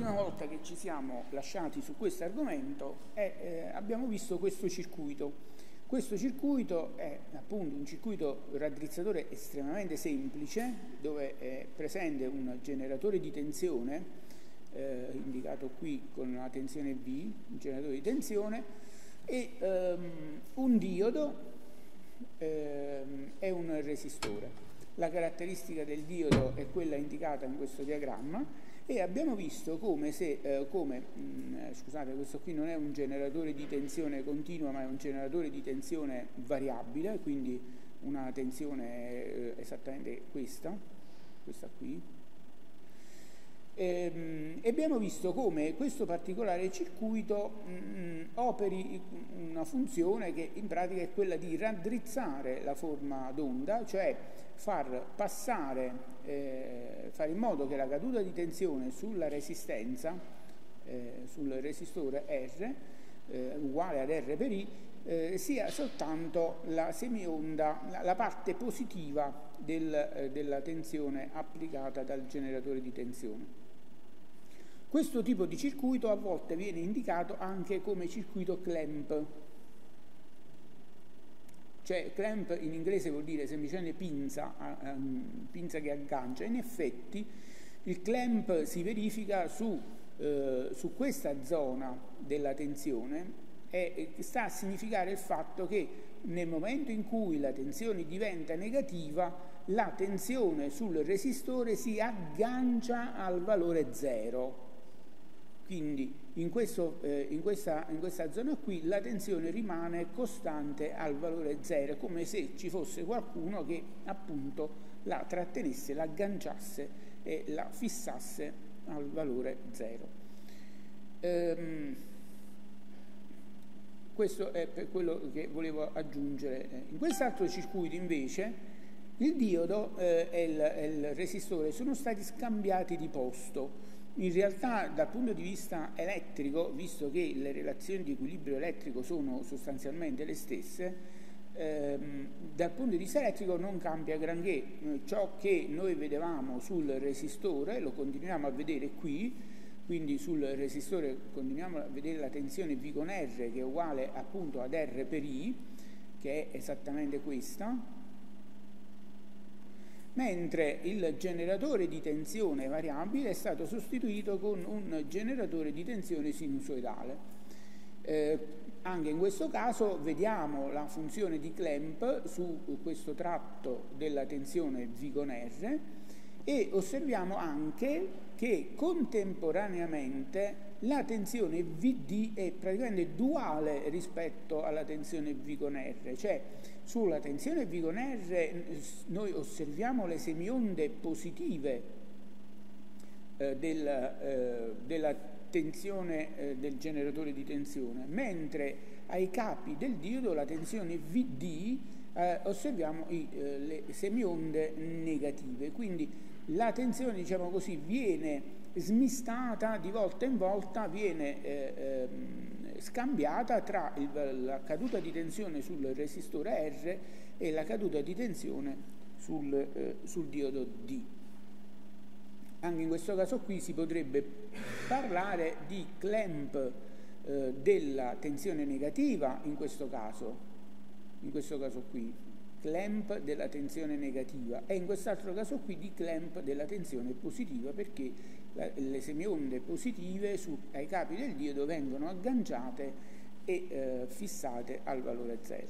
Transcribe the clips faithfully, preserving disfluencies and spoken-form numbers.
l'ultima volta che ci siamo lasciati su questo argomento è, eh, abbiamo visto questo circuito. Questo circuito è appunto un circuito raddrizzatore estremamente semplice, dove è presente un generatore di tensione, eh, indicato qui con la tensione V, un generatore di tensione, e um, un diodo ehm, e un resistore. La caratteristica del diodo è quella indicata in questo diagramma, e abbiamo visto come se, eh, come, mh, scusate, questo qui non è un generatore di tensione continua, ma è un generatore di tensione variabile, quindi una tensione eh, esattamente questa, questa qui. E, e abbiamo visto come questo particolare circuito mh, operi una funzione che in pratica è quella di raddrizzare la forma d'onda, cioè far passare, eh, fare in modo che la caduta di tensione sulla resistenza, eh, sul resistore R, eh, uguale ad R per I, eh, sia soltanto la semionda, la, la parte positiva del, eh, della tensione applicata dal generatore di tensione. Questo tipo di circuito a volte viene indicato anche come circuito clamp. Cioè clamp in inglese vuol dire semplicemente pinza, um, pinza che aggancia. In effetti il clamp si verifica su, eh, su questa zona della tensione e sta a significare il fatto che nel momento in cui la tensione diventa negativa, la tensione sul resistore si aggancia al valore zero. Quindi in, questo, eh, in, questa, in questa zona qui la tensione rimane costante al valore zero, come se ci fosse qualcuno che appunto la trattenesse, la agganciasse e la fissasse al valore zero. Ehm, questo è per quello che volevo aggiungere. In quest'altro circuito invece il diodo eh, e, il, e il resistore sono stati scambiati di posto. In realtà dal punto di vista elettrico, visto che le relazioni di equilibrio elettrico sono sostanzialmente le stesse, ehm, dal punto di vista elettrico non cambia granché. Ciò che noi vedevamo sul resistore lo continuiamo a vedere qui, quindi sul resistore continuiamo a vedere la tensione V con R che è uguale appunto ad R per I, che è esattamente questa, mentre il generatore di tensione variabile è stato sostituito con un generatore di tensione sinusoidale. Eh, anche in questo caso vediamo la funzione di clamp su questo tratto della tensione V con R e osserviamo anche che contemporaneamente la tensione V D è praticamente duale rispetto alla tensione V con R, cioè sulla tensione V con R noi osserviamo le semionde positive eh, del, eh, della tensione eh, del generatore di tensione, mentre ai capi del diodo la tensione V D eh, osserviamo i, eh, le semionde negative, quindi la tensione, diciamo così, viene smistata di volta in volta, viene eh, eh, scambiata tra il, la caduta di tensione sul resistore R e la caduta di tensione sul, eh, sul diodo D. Anche in questo caso qui si potrebbe parlare di clamp eh, della tensione negativa, in questo caso, in questo caso qui, clamp della tensione negativa, e in quest'altro caso qui di clamp della tensione positiva, perché la, le semionde positive su, ai capi del diodo vengono agganciate e eh, fissate al valore zero.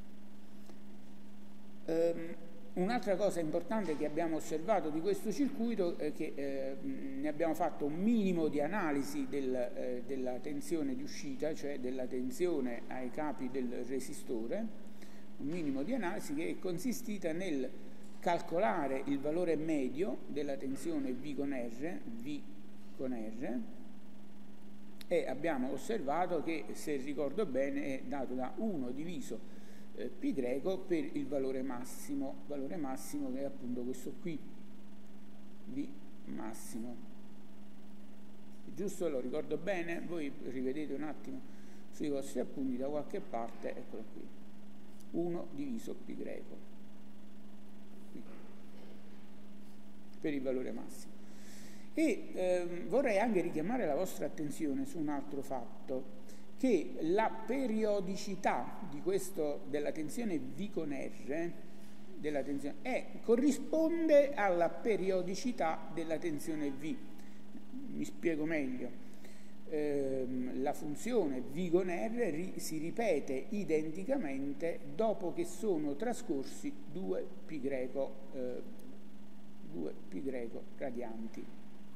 Um, Un'altra cosa importante che abbiamo osservato di questo circuito è che eh, ne abbiamo fatto un minimo di analisi del, eh, della tensione di uscita, cioè della tensione ai capi del resistore, un minimo di analisi che è consistita nel calcolare il valore medio della tensione V con R, V con R, e abbiamo osservato che, se ricordo bene, è dato da uno diviso eh, π greco per il valore massimo, valore massimo che è appunto questo qui, V massimo. Giusto? Lo ricordo bene? Voi rivedete un attimo sui vostri appunti da qualche parte, eccolo qui. uno diviso π greco qui, per il valore massimo. E ehm, vorrei anche richiamare la vostra attenzione su un altro fatto, che la periodicità di questo, della tensione V con R della tensione, è, corrisponde alla periodicità della tensione V. Mi spiego meglio. Ehm, la funzione V con R ri, si ripete identicamente dopo che sono trascorsi due π greco, eh, due π greco radianti.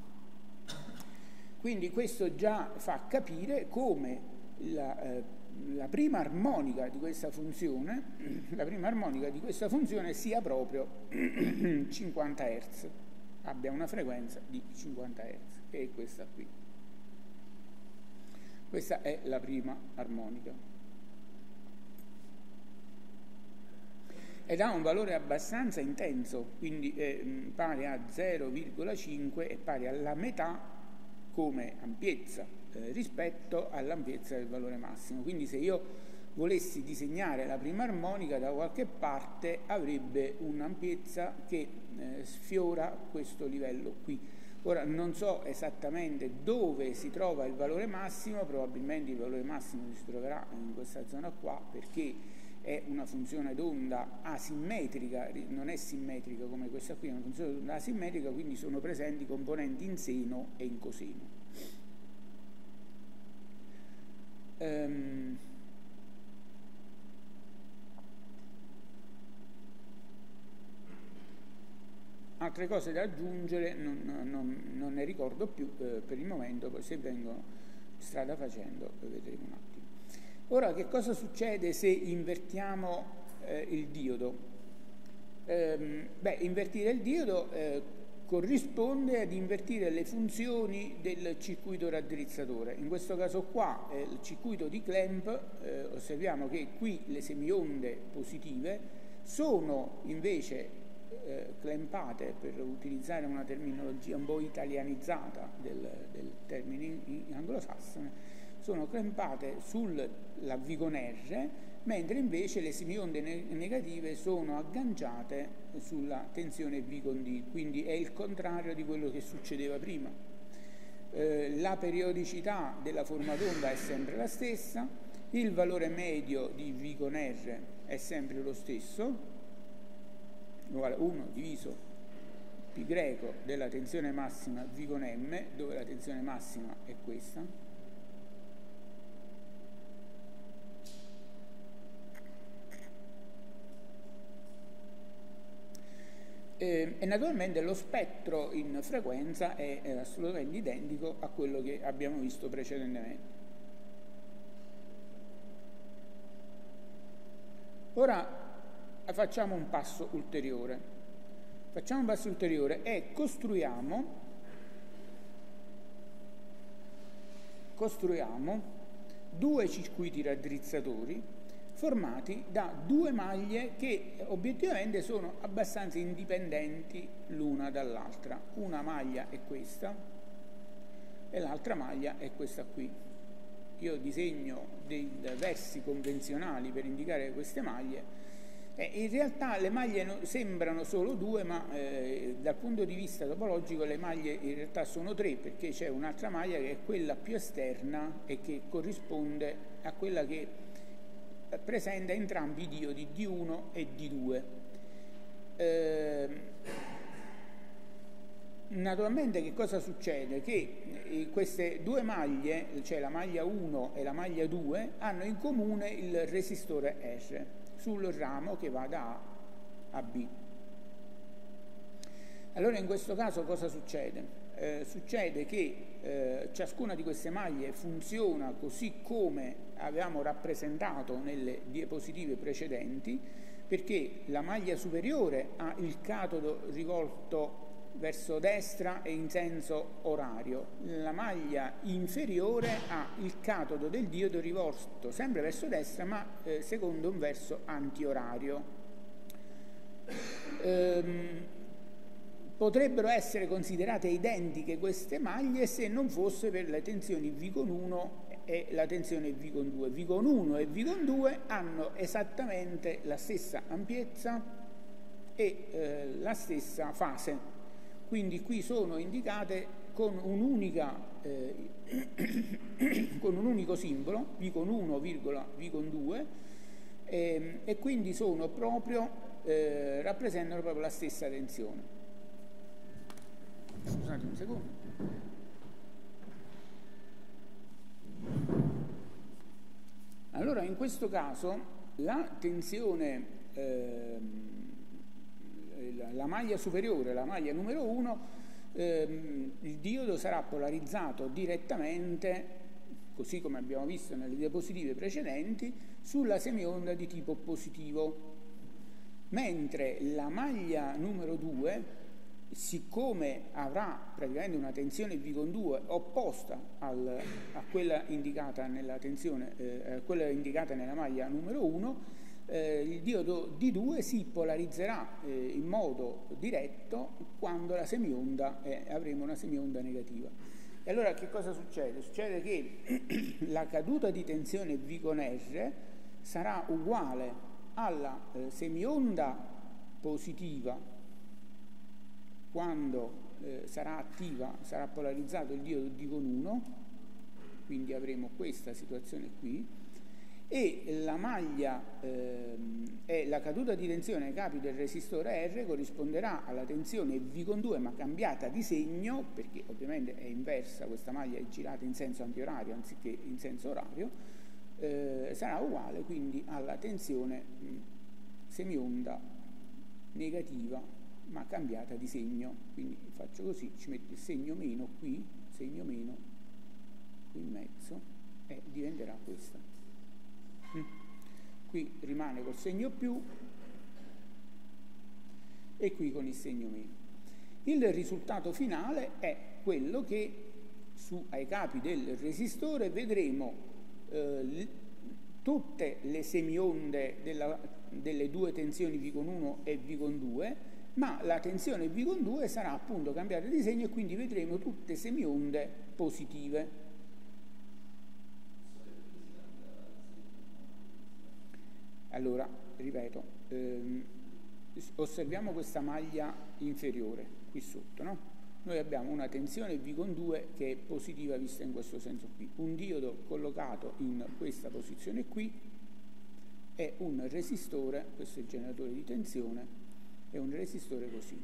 Quindi questo già fa capire come la, eh, la prima armonica di questa funzione, la prima armonica di questa funzione sia proprio cinquanta hertz, abbia una frequenza di cinquanta hertz, che è questa qui. Questa è la prima armonica. Ed ha un valore abbastanza intenso, quindi è pari a zero virgola cinque, è pari alla metà come ampiezza eh, rispetto all'ampiezza del valore massimo. Quindi se io volessi disegnare la prima armonica da qualche parte avrebbe un'ampiezza che eh, sfiora questo livello qui. Ora non so esattamente dove si trova il valore massimo, probabilmente il valore massimo si troverà in questa zona qua, perché è una funzione d'onda asimmetrica, non è simmetrica come questa qui, è una funzione d'onda asimmetrica, quindi sono presenti componenti in seno e in coseno. Um, altre cose da aggiungere non, non, non ne ricordo più eh, per il momento, poi se vengono strada facendo vedremo un attimo. Ora, che cosa succede se invertiamo eh, il diodo? Ehm, beh, invertire il diodo eh, corrisponde ad invertire le funzioni del circuito raddrizzatore. In questo caso qua, eh, il circuito di Clamp, eh, osserviamo che qui le semionde positive sono invece eh, clampate, per utilizzare una terminologia un po' italianizzata del, del termine in, in anglosassone, sono clampate sulla V con R, mentre invece le semionde ne negative sono agganciate sulla tensione V con D, quindi è il contrario di quello che succedeva prima. Eh, la periodicità della forma d'onda è sempre la stessa, il valore medio di V con R è sempre lo stesso, uguale uno diviso π greco della tensione massima V con M, dove la tensione massima è questa. E, e naturalmente lo spettro in frequenza è, è assolutamente identico a quello che abbiamo visto precedentemente. Ora facciamo un passo ulteriore. Facciamo un passo ulteriore e costruiamo, costruiamo due circuiti raddrizzatori formati da due maglie che obiettivamente sono abbastanza indipendenti l'una dall'altra. Una maglia è questa e l'altra maglia è questa qui. Io disegno dei versi convenzionali per indicare queste maglie e in realtà le maglie no, sembrano solo due, ma eh, dal punto di vista topologico le maglie in realtà sono tre, perché c'è un'altra maglia che è quella più esterna e che corrisponde a quella che presenta entrambi i diodi D uno e D due. Eh, naturalmente che cosa succede? Che queste due maglie, cioè la maglia uno e la maglia due, hanno in comune il resistore R sul ramo che va da A a B. Allora in questo caso cosa succede? Eh, succede che eh, ciascuna di queste maglie funziona così come avevamo rappresentato nelle diapositive precedenti, perché la maglia superiore ha il catodo rivolto verso destra e in senso orario, la maglia inferiore ha il catodo del diodo rivolto sempre verso destra ma eh, secondo un verso antiorario. Ehm, Potrebbero essere considerate identiche queste maglie se non fosse per le tensioni V con uno e la tensione V con due. V con uno e V con due hanno esattamente la stessa ampiezza e eh, la stessa fase, quindi qui sono indicate con, un'unica, eh, con un unico simbolo, V con uno, V con due, eh, e quindi sono proprio, eh, rappresentano proprio la stessa tensione. Scusate un secondo. Allora, in questo caso la tensione, eh, la, la maglia superiore, la maglia numero uno, eh, il diodo sarà polarizzato direttamente, così come abbiamo visto nelle diapositive precedenti, sulla semionda di tipo positivo, mentre la maglia numero due, siccome avrà praticamente una tensione V con due opposta al, a quella indicata nella tensione, eh, quella indicata nella maglia numero uno, eh, il diodo D due si polarizzerà eh, in modo diretto quando la semionda eh, avremo una semionda negativa. E allora che cosa succede? Succede che la caduta di tensione V con R sarà uguale alla eh, semionda positiva quando eh, sarà attiva, sarà polarizzato il diodo D con uno, quindi avremo questa situazione qui, e la maglia ehm, e la caduta di tensione ai capi del resistore R corrisponderà alla tensione V con due ma cambiata di segno, perché ovviamente è inversa, questa maglia è girata in senso antiorario anziché in senso orario, eh, sarà uguale quindi alla tensione mh, semionda negativa ma cambiata di segno. Quindi faccio così, ci metto il segno meno qui, segno meno qui in mezzo, e diventerà questa. Mm. Qui rimane col segno più e qui con il segno meno. Il risultato finale è quello che su, ai capi del resistore vedremo eh, tutte le semionde della, delle due tensioni V con uno e V con due, ma la tensione V con due sarà appunto cambiata di segno e quindi vedremo tutte semionde positive. Allora, ripeto, ehm, osserviamo questa maglia inferiore qui sotto, no? Noi abbiamo una tensione V con due che è positiva vista in questo senso qui, un diodo collocato in questa posizione qui e un resistore, questo è il generatore di tensione, è un resistore così.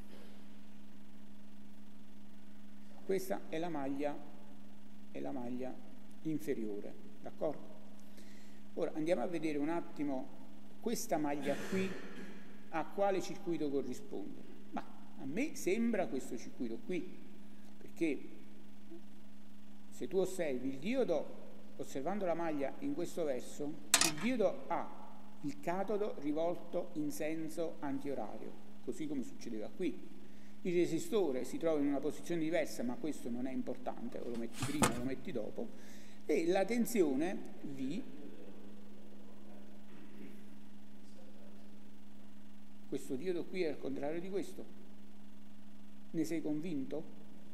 Questa è la maglia, è la maglia inferiore, d'accordo? Ora andiamo a vedere un attimo questa maglia qui a quale circuito corrisponde. Ma a me sembra questo circuito qui, perché se tu osservi il diodo, osservando la maglia in questo verso, il diodo ha il catodo rivolto in senso antiorario, così come succedeva qui. Il resistore si trova in una posizione diversa, ma questo non è importante, o lo metti prima o lo metti dopo, e la tensione V, questo diodo qui è al contrario di questo. Ne sei convinto?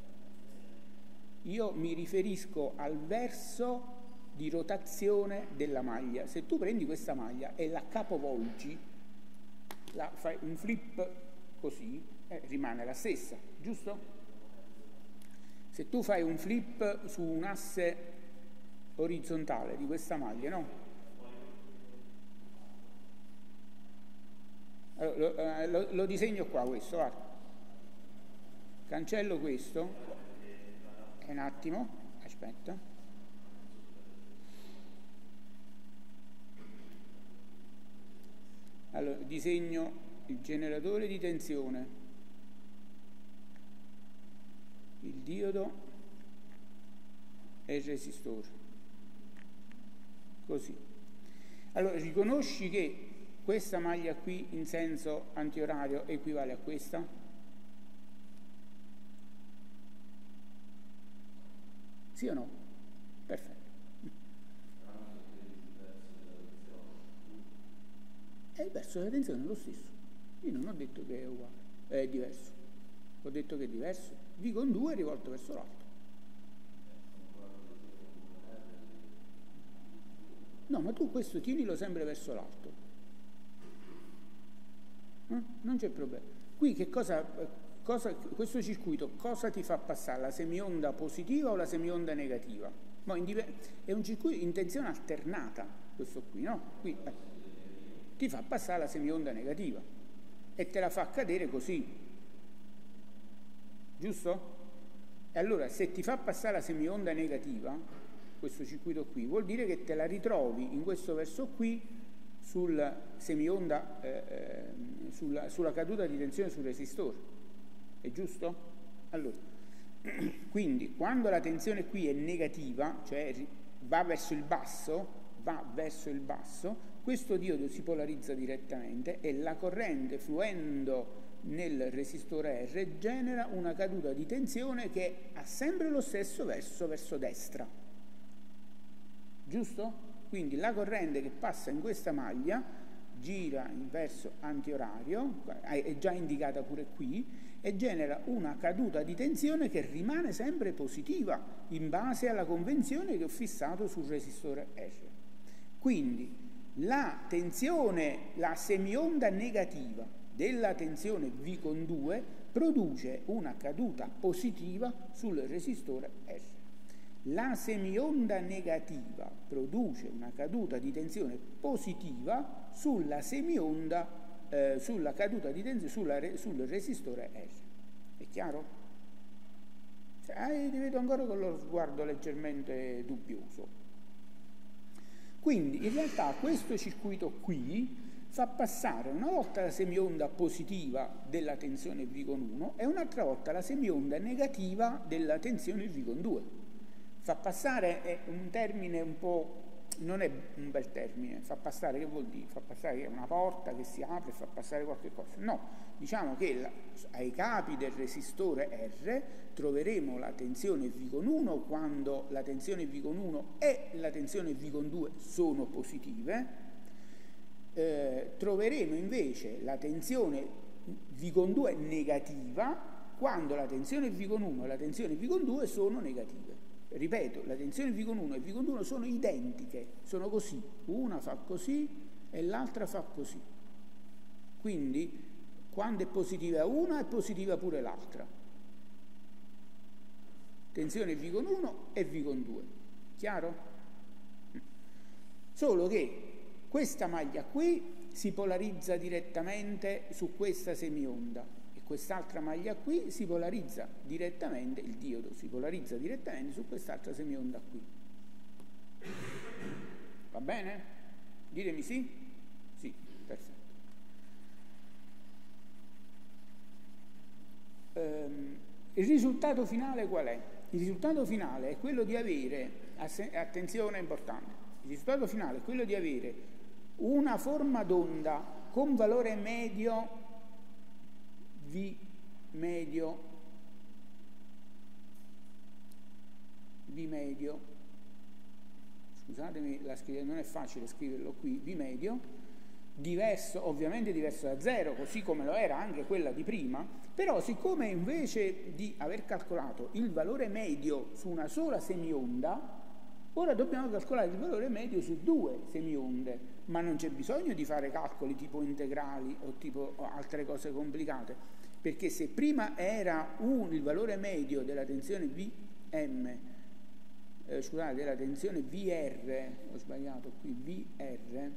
Io mi riferisco al verso di rotazione della maglia. Se tu prendi questa maglia e la capovolgi, la fai un flip così, eh, rimane la stessa, giusto? Se tu fai un flip su un asse orizzontale di questa maglia, no? Allora, lo, eh, lo, lo disegno qua questo, guarda. Cancello questo, un attimo, aspetta. Allora, disegno il generatore di tensione, il diodo e il resistore, così. Allora, riconosci che questa maglia qui in senso antiorario equivale a questa? Sì o no? Perfetto. È il verso della tensione è lo stesso. Io non ho detto che è uguale, è diverso. Ho detto che è diverso. V con due è rivolto verso l'alto. No, ma tu questo tienilo sempre verso l'alto. Eh? Non c'è problema. Qui che cosa, cosa, questo circuito cosa ti fa passare? La semionda positiva o la semionda negativa? No, è un circuito in tensione alternata, questo qui, no? Qui, eh, ti fa passare la semionda negativa e te la fa cadere così, giusto? E allora se ti fa passare la semionda negativa, questo circuito qui, vuol dire che te la ritrovi in questo verso qui sul semionda, eh, eh, sulla, sulla caduta di tensione sul resistore, è giusto? Allora, quindi quando la tensione qui è negativa, cioè va verso il basso, va verso il basso, questo diodo si polarizza direttamente e la corrente fluendo nel resistore R genera una caduta di tensione che ha sempre lo stesso verso, verso destra, giusto? Quindi la corrente che passa in questa maglia gira in verso antiorario, è già indicata pure qui, e genera una caduta di tensione che rimane sempre positiva in base alla convenzione che ho fissato sul resistore R. Quindi la tensione, la semionda negativa della tensione V con due produce una caduta positiva sul resistore R. La semionda negativa produce una caduta di tensione positiva sulla semionda, eh, sulla caduta di tensione sulla, sul resistore R. È chiaro? Cioè, ti vedo ancora con lo sguardo leggermente dubbioso. Quindi in realtà questo circuito qui fa passare una volta la semionda positiva della tensione V con uno e un'altra volta la semionda negativa della tensione V con due. Fa passare è un termine un po', non è un bel termine, fa passare che vuol dire? Fa passare una porta che si apre, fa passare qualche cosa. No, diciamo che la, ai capi del resistore R troveremo la tensione V con uno quando la tensione V con uno e la tensione V con due sono positive, eh, troveremo invece la tensione V con due negativa quando la tensione V con uno e la tensione V con due sono negative. Ripeto, la tensione V con uno e V con due sono identiche, sono così, una fa così e l'altra fa così. Quindi quando è positiva una è positiva pure l'altra. Tensione V con uno e V con due, chiaro? Solo che questa maglia qui si polarizza direttamente su questa semionda. Quest'altra maglia qui si polarizza direttamente, il diodo si polarizza direttamente su quest'altra semionda qui. Va bene? Ditemi sì? Sì, perfetto. Ehm, il risultato finale qual è? Il risultato finale è quello di avere, attenzione importante, il risultato finale è quello di avere una forma d'onda con valore medio V medio, V medio, scusatemi, la non è facile scriverlo qui, V medio, diverso, ovviamente diverso da zero, così come lo era anche quella di prima, però siccome invece di aver calcolato il valore medio su una sola semionda, ora dobbiamo calcolare il valore medio su due semionde, ma non c'è bisogno di fare calcoli tipo integrali o tipo altre cose complicate, perché se prima era un, il valore medio della tensione V M, eh, scusate, della tensione V R, ho sbagliato qui, V R,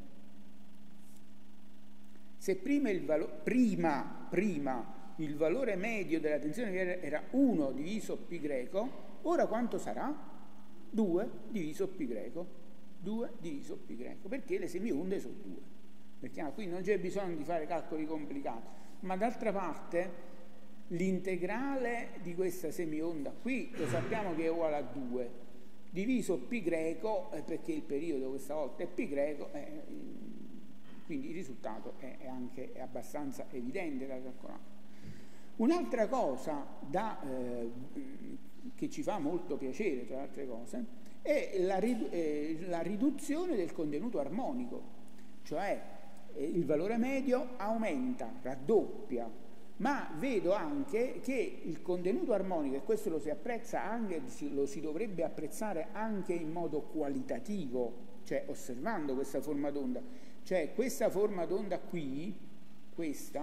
se prima il, valo, prima, prima il valore medio della tensione V R era uno diviso π greco, ora quanto sarà? due diviso π greco, due diviso π greco, perché le semionde sono due. Perché qui non c'è bisogno di fare calcoli complicati. Ma d'altra parte l'integrale di questa semionda qui lo sappiamo che è uguale a due diviso π greco, perché il periodo questa volta è π greco, eh, quindi il risultato è, è anche è abbastanza evidente da calcolare. Un'altra cosa da, eh, che ci fa molto piacere, tra le altre cose, è la, eh, la riduzione del contenuto armonico, cioè il valore medio aumenta, raddoppia, ma vedo anche che il contenuto armonico, e questo lo si apprezza anche, lo si dovrebbe apprezzare anche in modo qualitativo, cioè osservando questa forma d'onda, cioè questa forma d'onda qui, questa,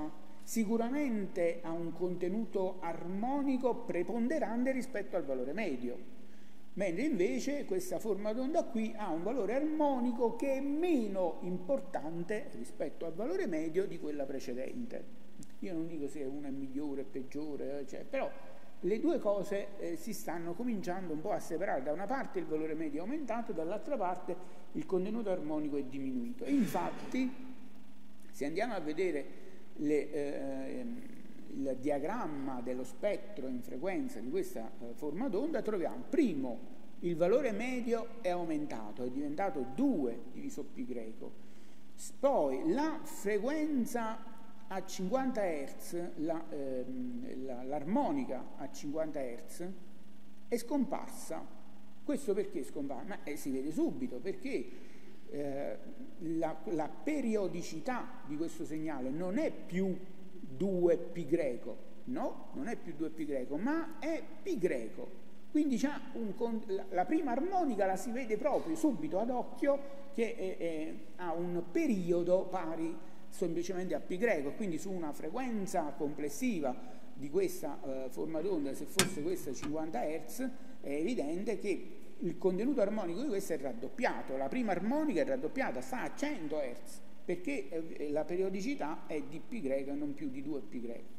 sicuramente ha un contenuto armonico preponderante rispetto al valore medio, mentre invece questa forma d'onda qui ha un valore armonico che è meno importante rispetto al valore medio di quella precedente. Io non dico se una è migliore o peggiore, cioè, però le due cose eh, si stanno cominciando un po' a separare. Da una parte il valore medio è aumentato, dall'altra parte il contenuto armonico è diminuito. E infatti, se andiamo a vedere le, eh, il diagramma dello spettro in frequenza di questa eh, forma d'onda, troviamo primo il valore medio è aumentato, è diventato due diviso pi greco, poi la frequenza a cinquanta hertz, la, ehm, la, l'armonica a cinquanta hertz è scomparsa. Questo perché è scomparsa? Ma eh, si vede subito, perché eh, la, la periodicità di questo segnale non è più due pi greco, no, non è più due pi greco, ma è pi greco. Quindi c'ha un, la, la prima armonica la si vede proprio subito ad occhio che è, è, ha un periodo pari semplicemente a pi greco, quindi su una frequenza complessiva di questa eh, forma d'onda, se fosse questa cinquanta hertz, è evidente che il contenuto armonico di questa è raddoppiato, la prima armonica è raddoppiata, sta a cento hertz, perché eh, la periodicità è di pi greco e non più di due pi greco.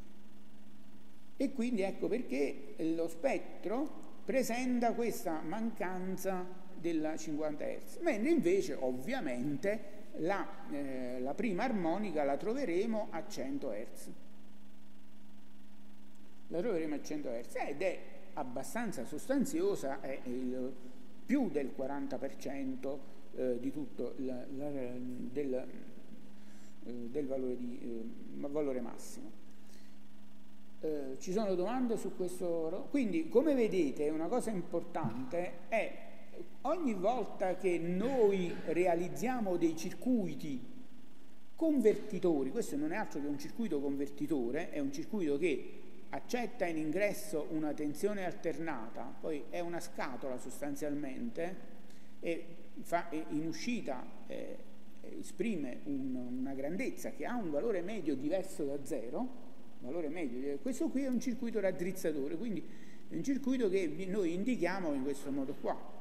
E quindi ecco perché lo spettro presenta questa mancanza della cinquanta hertz, mentre invece ovviamente La, eh, la prima armonica la troveremo a cento hertz. La troveremo a cento hertz ed è abbastanza sostanziosa, è il, più del quaranta per cento eh, di tutto la, la, del, eh, del valore, di, eh, valore massimo. Eh, ci sono domande su questo? Quindi, come vedete, una cosa importante è ogni volta che noi realizziamo dei circuiti convertitori, questo non è altro che un circuito convertitore, è un circuito che accetta in ingresso una tensione alternata, poi è una scatola sostanzialmente, e fa, in uscita eh, esprime un, una grandezza che ha un valore medio diverso da zero, valore medio, questo qui è un circuito raddrizzatore, quindi è un circuito che noi indichiamo in questo modo qua.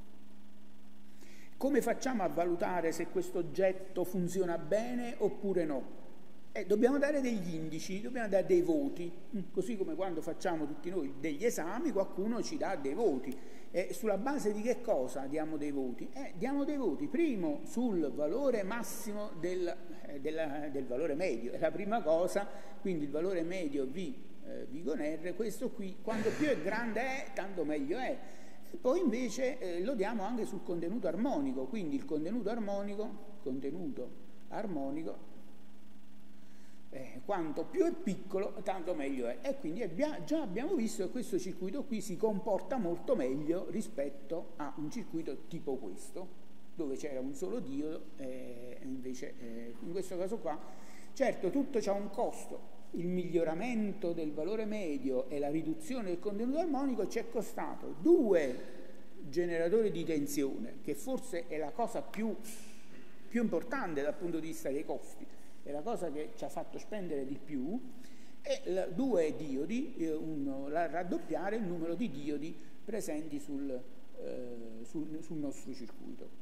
Come facciamo a valutare se questo oggetto funziona bene oppure no? Eh, dobbiamo dare degli indici, dobbiamo dare dei voti, così come quando facciamo tutti noi degli esami, qualcuno ci dà dei voti. Eh, sulla base di che cosa diamo dei voti? Eh, diamo dei voti, primo, sul valore massimo del, eh, della, del valore medio, è la prima cosa, quindi il valore medio V, eh, V con R, questo qui, quanto più è grande è, tanto meglio è. Poi invece eh, lo diamo anche sul contenuto armonico, quindi il contenuto armonico, contenuto armonico eh, quanto più è piccolo tanto meglio è, e quindi abbia, già abbiamo visto che questo circuito qui si comporta molto meglio rispetto a un circuito tipo questo, dove c'era un solo diodo, e eh, invece eh, in questo caso qua, certo tutto c'ha un costo. Il miglioramento del valore medio e la riduzione del contenuto armonico ci è costato due generatori di tensione, che forse è la cosa più, più importante dal punto di vista dei costi, è la cosa che ci ha fatto spendere di più, e la, due diodi, eh, un, la, raddoppiare il numero di diodi presenti sul, eh, sul, sul nostro circuito.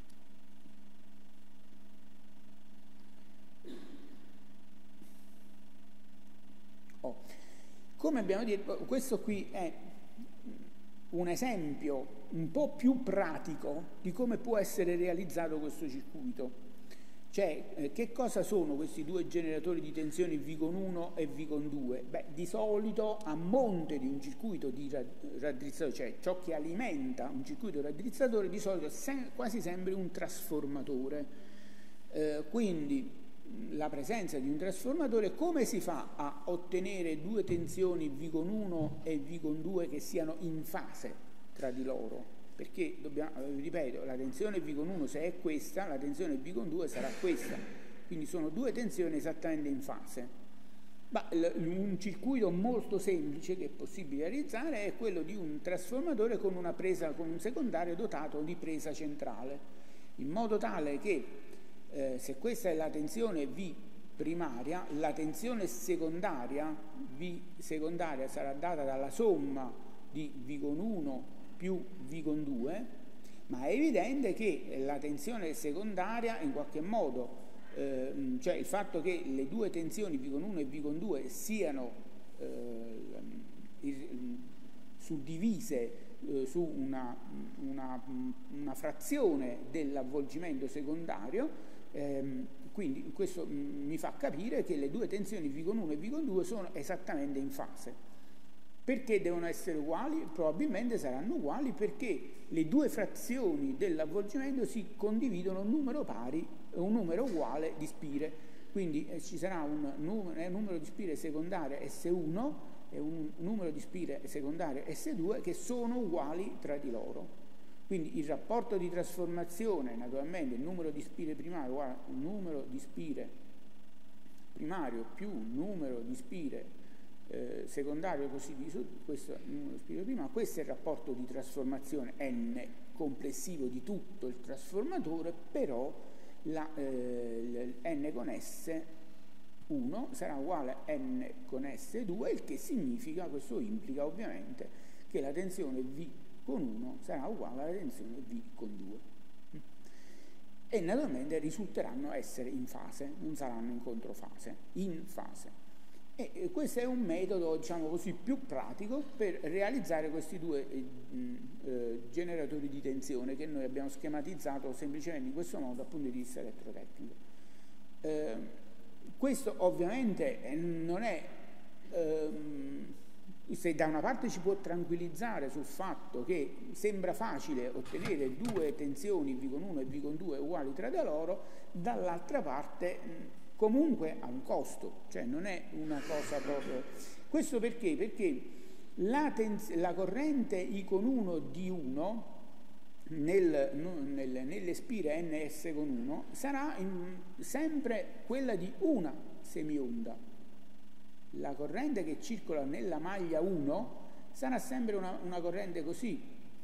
Oh. Come abbiamo detto, questo qui è un esempio un po' più pratico di come può essere realizzato questo circuito. Cioè, eh, che cosa sono questi due generatori di tensione V con uno e V con due? Beh, di solito a monte di un circuito di raddrizzatore, cioè ciò che alimenta un circuito raddrizzatore, di solito è se quasi sempre un trasformatore. Eh, quindi la presenza di un trasformatore, come si fa a ottenere due tensioni V con uno e V con due che siano in fase tra di loro? Perché, dobbiamo, ripeto, la tensione V con uno se è questa, la tensione V con due sarà questa, quindi sono due tensioni esattamente in fase. Ma un circuito molto semplice che è possibile realizzare è quello di un trasformatore con una presa, con un secondario dotato di presa centrale, in modo tale che Eh, se questa è la tensione V primaria, la tensione secondaria, V secondaria sarà data dalla somma di V con uno più V con due, ma è evidente che la tensione secondaria in qualche modo, eh, cioè il fatto che le due tensioni V con uno e V con due siano eh, suddivise eh, su una, una, una frazione dell'avvolgimento secondario, ehm, quindi questo mi fa capire che le due tensioni V con uno e V con due sono esattamente in fase. Perché devono essere uguali? Probabilmente saranno uguali perché le due frazioni dell'avvolgimento si condividono un numero pari, un numero uguale di spire. Quindi eh, ci sarà un numero, un numero di spire secondarie S uno e un numero di spire secondarie S due che sono uguali tra di loro. Quindi il rapporto di trasformazione, naturalmente, il numero di spire primario uguale al numero di spire primario più numero di spire eh, secondario, così di su, questo è il numero di spire primario, questo è il rapporto di trasformazione n complessivo di tutto il trasformatore, però la, eh, n con S uno sarà uguale a n con S due, il che significa, questo implica ovviamente, che la tensione V con uno sarà uguale alla tensione V con due. E naturalmente risulteranno essere in fase, non saranno in controfase, in fase. E questo è un metodo, diciamo così, più pratico per realizzare questi due eh, eh, generatori di tensione che noi abbiamo schematizzato semplicemente in questo modo dal punto di vista elettrotecnico. Eh, questo ovviamente non è... Ehm, se da una parte ci può tranquillizzare sul fatto che sembra facile ottenere due tensioni V con uno e V con due uguali tra di loro, dall'altra parte comunque ha un costo, cioè non è una cosa proprio... Questo perché? Perché la, la corrente I con uno D uno nel, nel, nelle spire N S con uno sarà in, sempre quella di una semionda. La corrente che circola nella maglia uno sarà sempre una, una corrente così,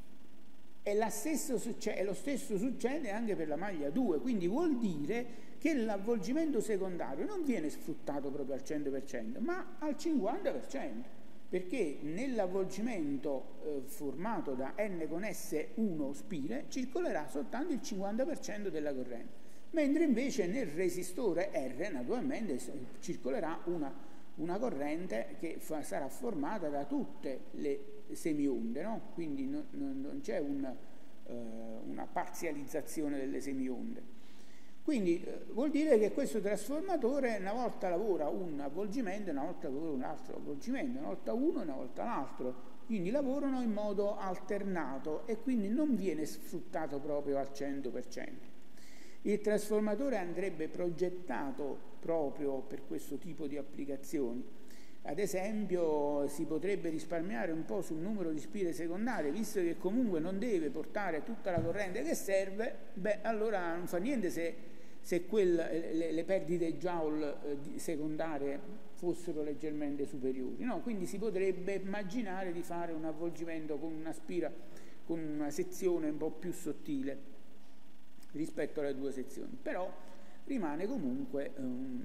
e, la stesso succede, e lo stesso succede anche per la maglia due, quindi vuol dire che l'avvolgimento secondario non viene sfruttato proprio al cento per cento, ma al cinquanta per cento, perché nell'avvolgimento eh, formato da N con S uno spire circolerà soltanto il cinquanta per cento della corrente, mentre invece nel resistore R naturalmente circolerà una una corrente che fa, sarà formata da tutte le semionde, no? Quindi non, non, non c'è un, uh, una parzializzazione delle semionde. Quindi uh, vuol dire che questo trasformatore una volta lavora un avvolgimento, una volta lavora un altro avvolgimento, una volta uno e una volta l'altro, quindi lavorano in modo alternato e quindi non viene sfruttato proprio al cento per cento. Il trasformatore andrebbe progettato proprio per questo tipo di applicazioni. Ad esempio si potrebbe risparmiare un po' sul numero di spire secondarie, visto che comunque non deve portare tutta la corrente che serve, beh allora non fa niente se, se quel, le, le perdite Joule eh, secondarie fossero leggermente superiori, no? Quindi si potrebbe immaginare di fare un avvolgimento con una spira, con una sezione un po' più sottile rispetto alle due sezioni, però rimane comunque um,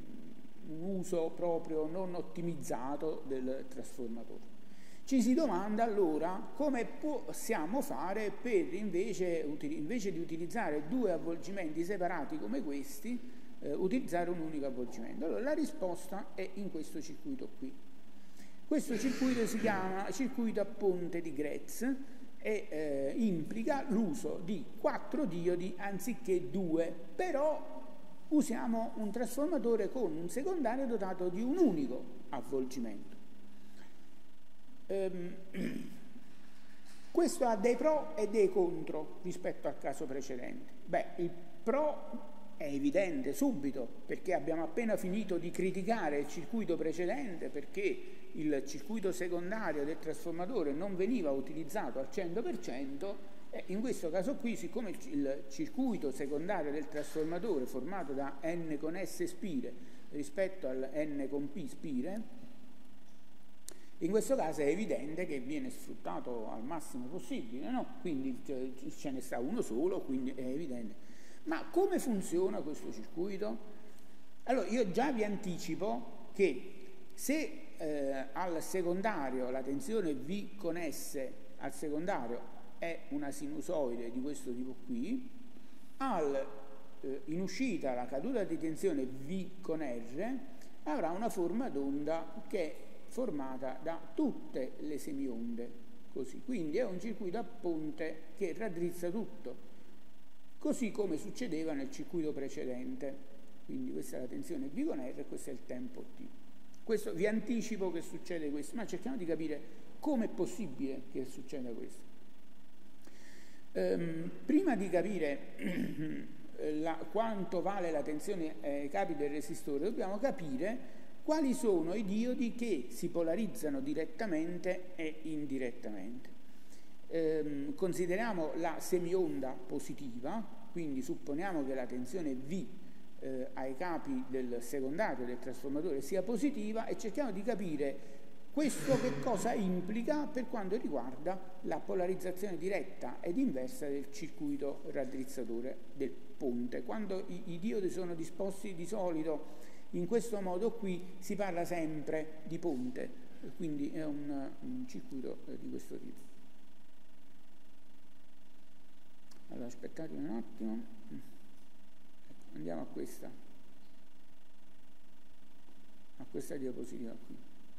un uso proprio non ottimizzato del trasformatore. Ci si domanda allora come possiamo fare per invece, invece di utilizzare due avvolgimenti separati come questi, eh, utilizzare un unico avvolgimento. Allora la risposta è in questo circuito qui. Questo circuito si chiama circuito a ponte di Gretz e eh, implica l'uso di quattro diodi anziché due, però usiamo un trasformatore con un secondario dotato di un unico avvolgimento. Ehm, questo ha dei pro e dei contro rispetto al caso precedente. Beh, il pro è evidente subito, perché abbiamo appena finito di criticare il circuito precedente perché il circuito secondario del trasformatore non veniva utilizzato al cento per cento, e in questo caso qui, siccome il circuito secondario del trasformatore formato da N con S spire rispetto al N con P spire, in questo caso è evidente che viene sfruttato al massimo possibile, no? Quindi ce ne sta uno solo, quindi è evidente. Ma come funziona questo circuito? Allora, io già vi anticipo che se eh, al secondario la tensione V con S al secondario è una sinusoide di questo tipo qui, al, eh, in uscita la caduta di tensione V con R avrà una forma d'onda che è formata da tutte le semionde, così. Quindi è un circuito a ponte che raddrizza tutto, così come succedeva nel circuito precedente. Quindi questa è la tensione V con R e questo è il tempo T. Questo, vi anticipo che succede questo, ma cerchiamo di capire come è possibile che succeda questo. Ehm, prima di capire la, quanto vale la tensione ai capi del resistore, dobbiamo capire quali sono i diodi che si polarizzano direttamente e indirettamente. Ehm, consideriamo la semionda positiva, quindi supponiamo che la tensione V eh, ai capi del secondario del trasformatore sia positiva e cerchiamo di capire questo che cosa implica per quanto riguarda la polarizzazione diretta ed inversa del circuito raddrizzatore del ponte. Quando i, i diodi sono disposti di solito in questo modo qui si parla sempre di ponte, quindi è un, un circuito eh, di questo tipo. Allora aspettate un attimo, ecco, andiamo a questa, a questa diapositiva qui.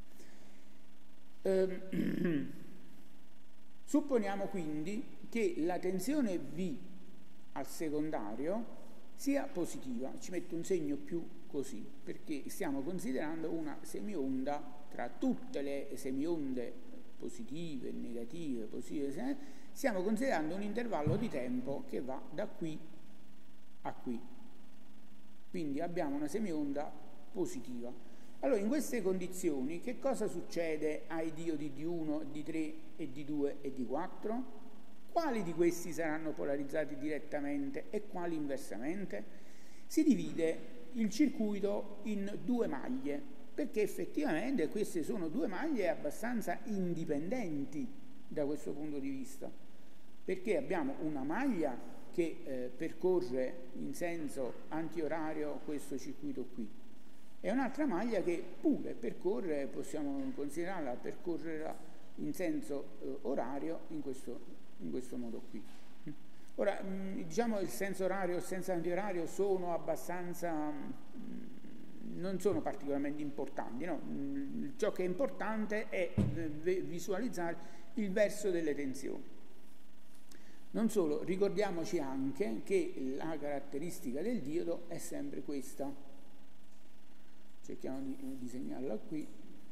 Ehm, supponiamo quindi che la tensione V al secondario sia positiva, ci metto un segno più così, perché stiamo considerando una semionda tra tutte le semionde positive, negative, positive, stiamo considerando un intervallo di tempo che va da qui a qui. Quindi abbiamo una semionda positiva. Allora, in queste condizioni, che cosa succede ai diodi D uno, D tre e D due e D quattro? Quali di questi saranno polarizzati direttamente e quali inversamente? Si divide il circuito in due maglie, perché effettivamente queste sono due maglie abbastanza indipendenti da questo punto di vista, perché abbiamo una maglia che eh, percorre in senso antiorario questo circuito qui e un'altra maglia che pure percorre, possiamo considerarla percorrerla in senso eh, orario in questo, in questo modo qui. Ora, mh, diciamo il senso orario e il senso antiorario sono abbastanza, mh, non sono particolarmente importanti, no? Mh, ciò che è importante è eh, visualizzare il verso delle tensioni. Non solo, ricordiamoci anche che la caratteristica del diodo è sempre questa. Cerchiamo di eh, disegnarla qui.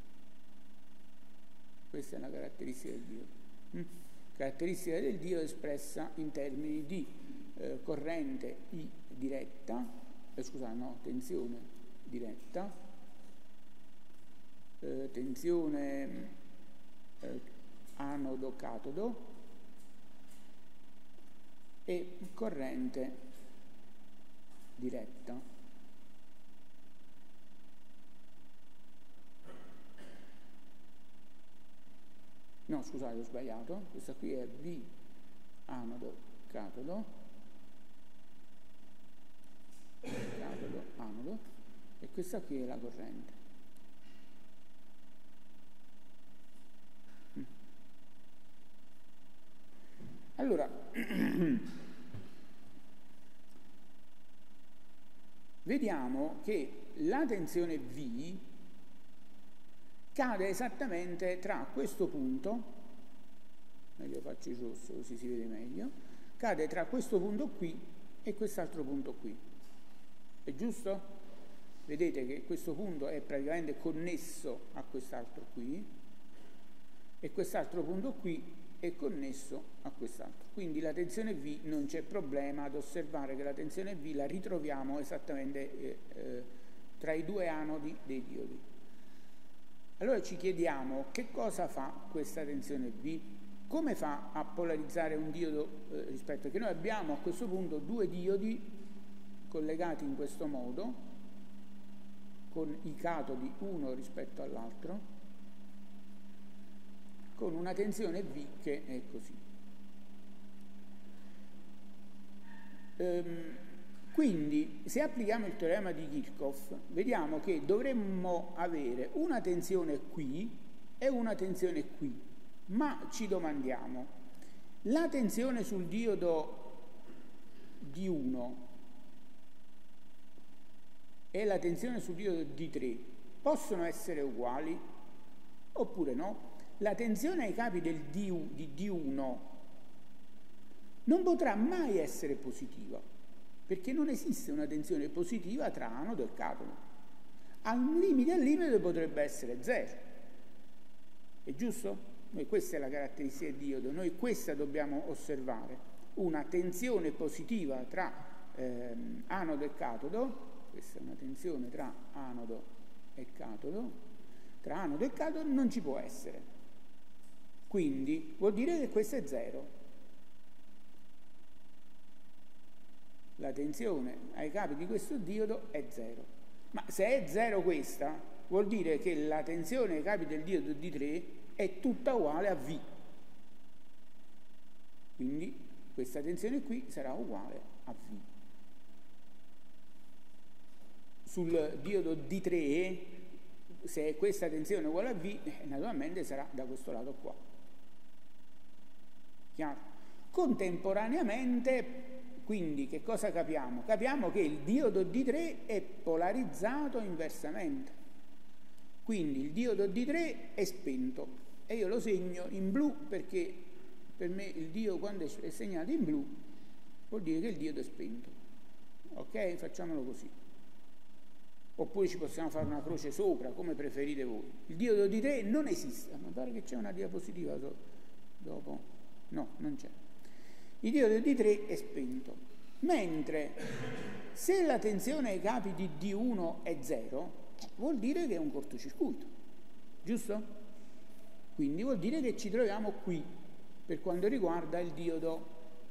Questa è la caratteristica del diodo. Mm? Caratteristica del diodo espressa in termini di eh, corrente I diretta, eh, scusate, no, tensione diretta, eh, tensione eh, anodo-catodo e corrente diretta. No, scusate, ho sbagliato. Questa qui è V anodo, catodo, catodo, anodo, e questa qui è la corrente. Allora, vediamo che la tensione V cade esattamente tra questo punto, meglio faccio il rosso così si vede meglio, cade tra questo punto qui e quest'altro punto qui. È giusto? Vedete che questo punto è praticamente connesso a quest'altro qui e quest'altro punto qui è connesso a quest'altro. Quindi la tensione V non c'è problema ad osservare che la tensione V la ritroviamo esattamente eh, eh, tra i due anodi dei diodi. Allora ci chiediamo che cosa fa questa tensione V, come fa a polarizzare un diodo eh, rispetto a che noi abbiamo a questo punto due diodi collegati in questo modo, con i catodi uno rispetto all'altro, con una tensione V che è così. Ehm, Quindi, se applichiamo il teorema di Kirchhoff, vediamo che dovremmo avere una tensione qui e una tensione qui, ma ci domandiamo, la tensione sul diodo D uno e la tensione sul diodo D tre possono essere uguali oppure no? La tensione ai capi del D U, di D uno non potrà mai essere positiva, perché non esiste una tensione positiva tra anodo e catodo. Al limite al limite potrebbe essere zero. È giusto? Noi, questa è la caratteristica del diodo, noi questa dobbiamo osservare. Una tensione positiva tra ehm, anodo e catodo, questa è una tensione tra anodo e catodo, tra anodo e catodo non ci può essere. Quindi vuol dire che questo è zero. La tensione ai capi di questo diodo è zero. Ma se è zero questa, vuol dire che la tensione ai capi del diodo D tre è tutta uguale a V. Quindi questa tensione qui sarà uguale a V. Sul diodo D tre, se questa tensione è uguale a V, naturalmente sarà da questo lato qua. Chiaro? Contemporaneamente, quindi, che cosa capiamo? Capiamo che il diodo D tre è polarizzato inversamente. Quindi il diodo D tre è spento e io lo segno in blu perché per me il diodo, quando è segnato in blu, vuol dire che il diodo è spento. Ok? Facciamolo così. Oppure ci possiamo fare una croce sopra, come preferite voi. Il diodo D tre non esiste. Mi pare che c'è una diapositiva dopo. No, non c'è. Il diodo D tre è spento, mentre se la tensione ai capi di D uno è zero, vuol dire che è un cortocircuito, giusto? Quindi vuol dire che ci troviamo qui, per quanto riguarda il diodo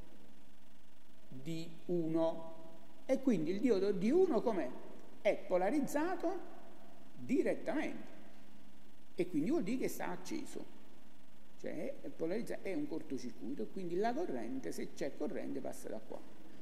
D uno. E quindi il diodo D uno com'è? È polarizzato direttamente, e quindi vuol dire che sta acceso. Cioè è, polarizzato, è un cortocircuito, quindi la corrente, se c'è corrente, passa da qua.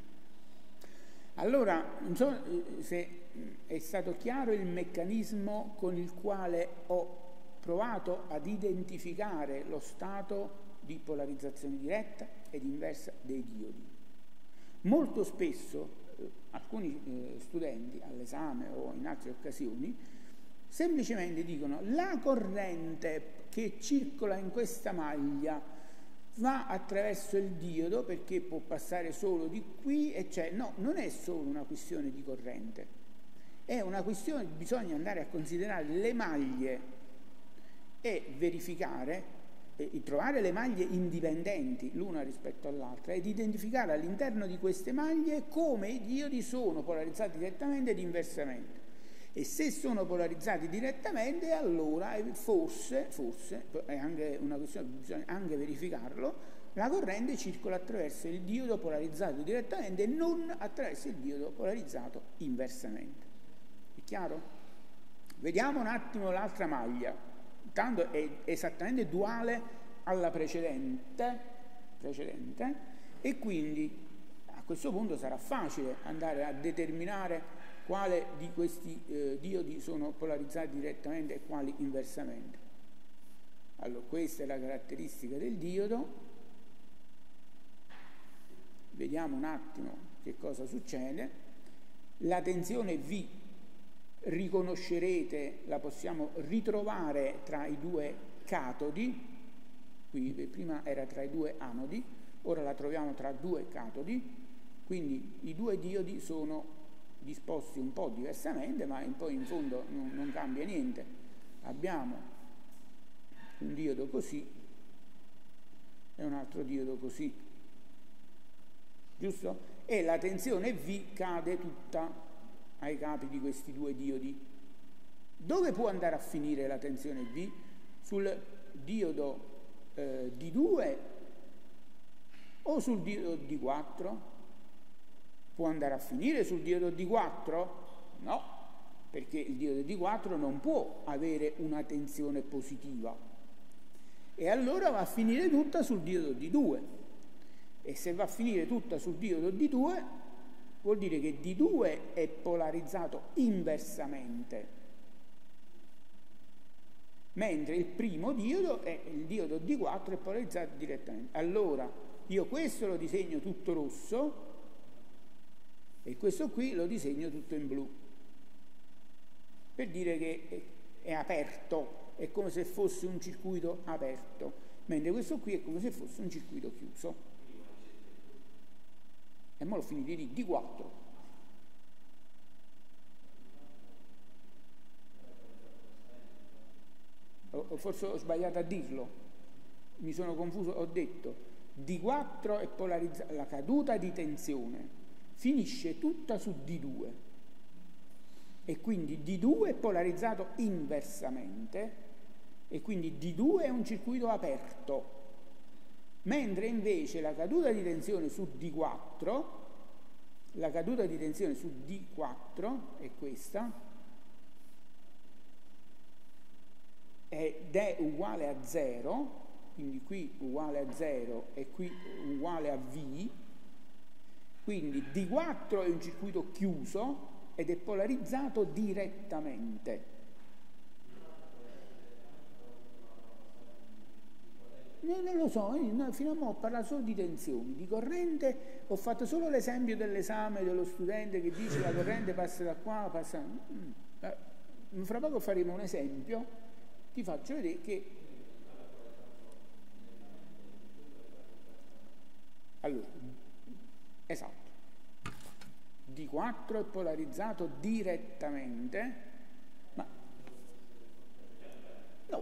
Allora, non so se è stato chiaro il meccanismo con il quale ho provato ad identificare lo stato di polarizzazione diretta ed inversa dei diodi. Molto spesso eh, alcuni eh, studenti all'esame o in altre occasioni semplicemente dicono: la corrente che circola in questa maglia va attraverso il diodo perché può passare solo di qui e c'è. No, non è solo una questione di corrente, è una questione, bisogna andare a considerare le maglie e verificare e trovare le maglie indipendenti l'una rispetto all'altra ed identificare all'interno di queste maglie come i diodi sono polarizzati direttamente ed inversamente. E se sono polarizzati direttamente, allora forse, forse, è anche una questione, bisogna anche verificarlo, la corrente circola attraverso il diodo polarizzato direttamente e non attraverso il diodo polarizzato inversamente. È chiaro? Vediamo un attimo l'altra maglia. Intanto è esattamente duale alla precedente, precedente e quindi a questo punto sarà facile andare a determinare quale di questi eh, diodi sono polarizzati direttamente e quali inversamente. Allora, questa è la caratteristica del diodo. Vediamo un attimo che cosa succede. La tensione V, riconoscerete, la possiamo ritrovare tra i due catodi, qui prima era tra i due anodi, ora la troviamo tra due catodi, quindi i due diodi sono disposti un po' diversamente, ma poi in fondo non, non cambia niente. Abbiamo un diodo così e un altro diodo così, giusto? E la tensione V cade tutta ai capi di questi due diodi. Dove può andare a finire la tensione V? Sul diodo eh, D due o sul diodo D quattro? Può andare a finire sul diodo D quattro? No, perché il diodo D quattro non può avere una tensione positiva e allora va a finire tutta sul diodo D due, e se va a finire tutta sul diodo D due vuol dire che D due è polarizzato inversamente, mentre il primo diodo, è, il diodo D quattro, è polarizzato direttamente. Allora, io questo lo disegno tutto rosso e questo qui lo disegno tutto in blu, per dire che è aperto, è come se fosse un circuito aperto, mentre questo qui è come se fosse un circuito chiuso. E ora l'ho finito di D quattro. O forse ho sbagliato a dirlo, mi sono confuso, ho detto D quattro è polarizzato, la caduta di tensione finisce tutta su D due e quindi D due è polarizzato inversamente e quindi D due è un circuito aperto, mentre invece la caduta di tensione su D quattro, la caduta di tensione su D quattro è questa, ed è uguale a zero, quindi qui uguale a zero e qui uguale a V, quindi D quattro è un circuito chiuso ed è polarizzato direttamente. Non lo so, fino a ora ho parlato solo di tensioni, di corrente, ho fatto solo l'esempio dell'esame dello studente che dice la corrente passa da qua, passa... Fra poco faremo un esempio. Ti faccio vedere che allora, esatto, D quattro è polarizzato direttamente, ma no,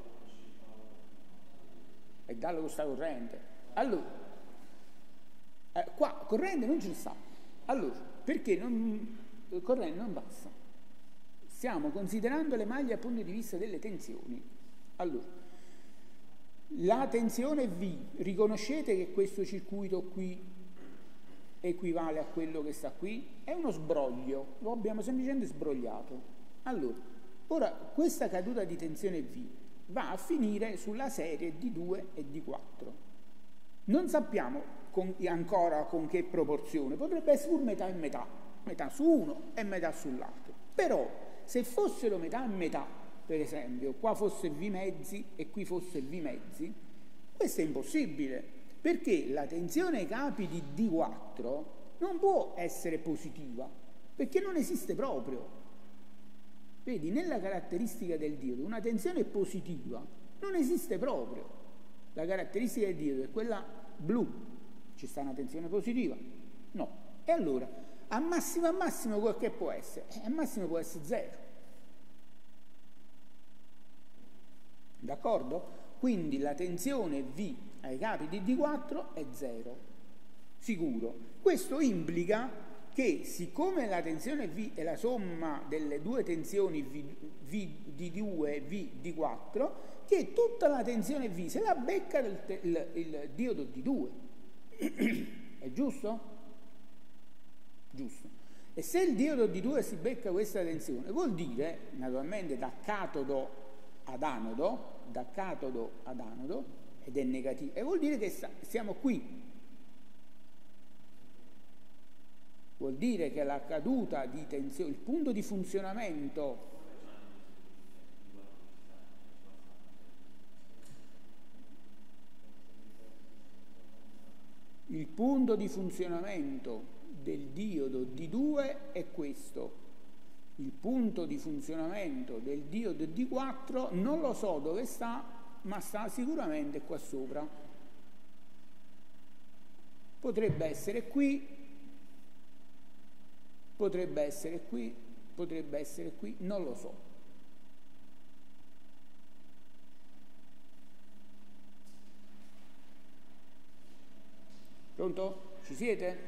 è dallo questa corrente. Allora, eh, qua corrente non ci sta. Allora, perché non, corrente non passa? Stiamo considerando le maglie dal punto di vista delle tensioni. Allora, la tensione V, riconoscete che questo circuito qui equivale a quello che sta qui? È uno sbroglio, lo abbiamo semplicemente sbrogliato. Allora, ora questa caduta di tensione V va a finire sulla serie D due e D quattro. Non sappiamo con, ancora con che proporzione, potrebbe essere pure metà e metà, metà su uno e metà sull'altro. Però, se fossero metà e metà, per esempio, qua fosse V mezzi e qui fosse V mezzi, questo è impossibile, perché la tensione ai capi di D quattro non può essere positiva, perché non esiste proprio. Vedi, nella caratteristica del diodo una tensione positiva non esiste proprio. La caratteristica del diodo è quella blu. Ci sta una tensione positiva? No. E allora, a massimo a massimo quel che può essere? Eh, al massimo può essere zero. D'accordo? Quindi la tensione V ai capi di D quattro è zero. Sicuro. Questo implica che siccome la tensione V è la somma delle due tensioni V, v D due e V D quattro, che tutta la tensione V se la becca il, il, il diodo D due. È giusto? Giusto. E se il diodo D due si becca questa tensione, vuol dire, naturalmente da catodo ad anodo, da catodo ad anodo, ed è negativo, e vuol dire che sta, siamo qui. Vuol dire che la caduta di tensione, il punto di funzionamento il punto di funzionamento del diodo D due è questo. Il punto di funzionamento del diodo D quattro non lo so dove sta, ma sta sicuramente qua sopra. Potrebbe essere qui, potrebbe essere qui, potrebbe essere qui, non lo so. Pronto? Ci siete?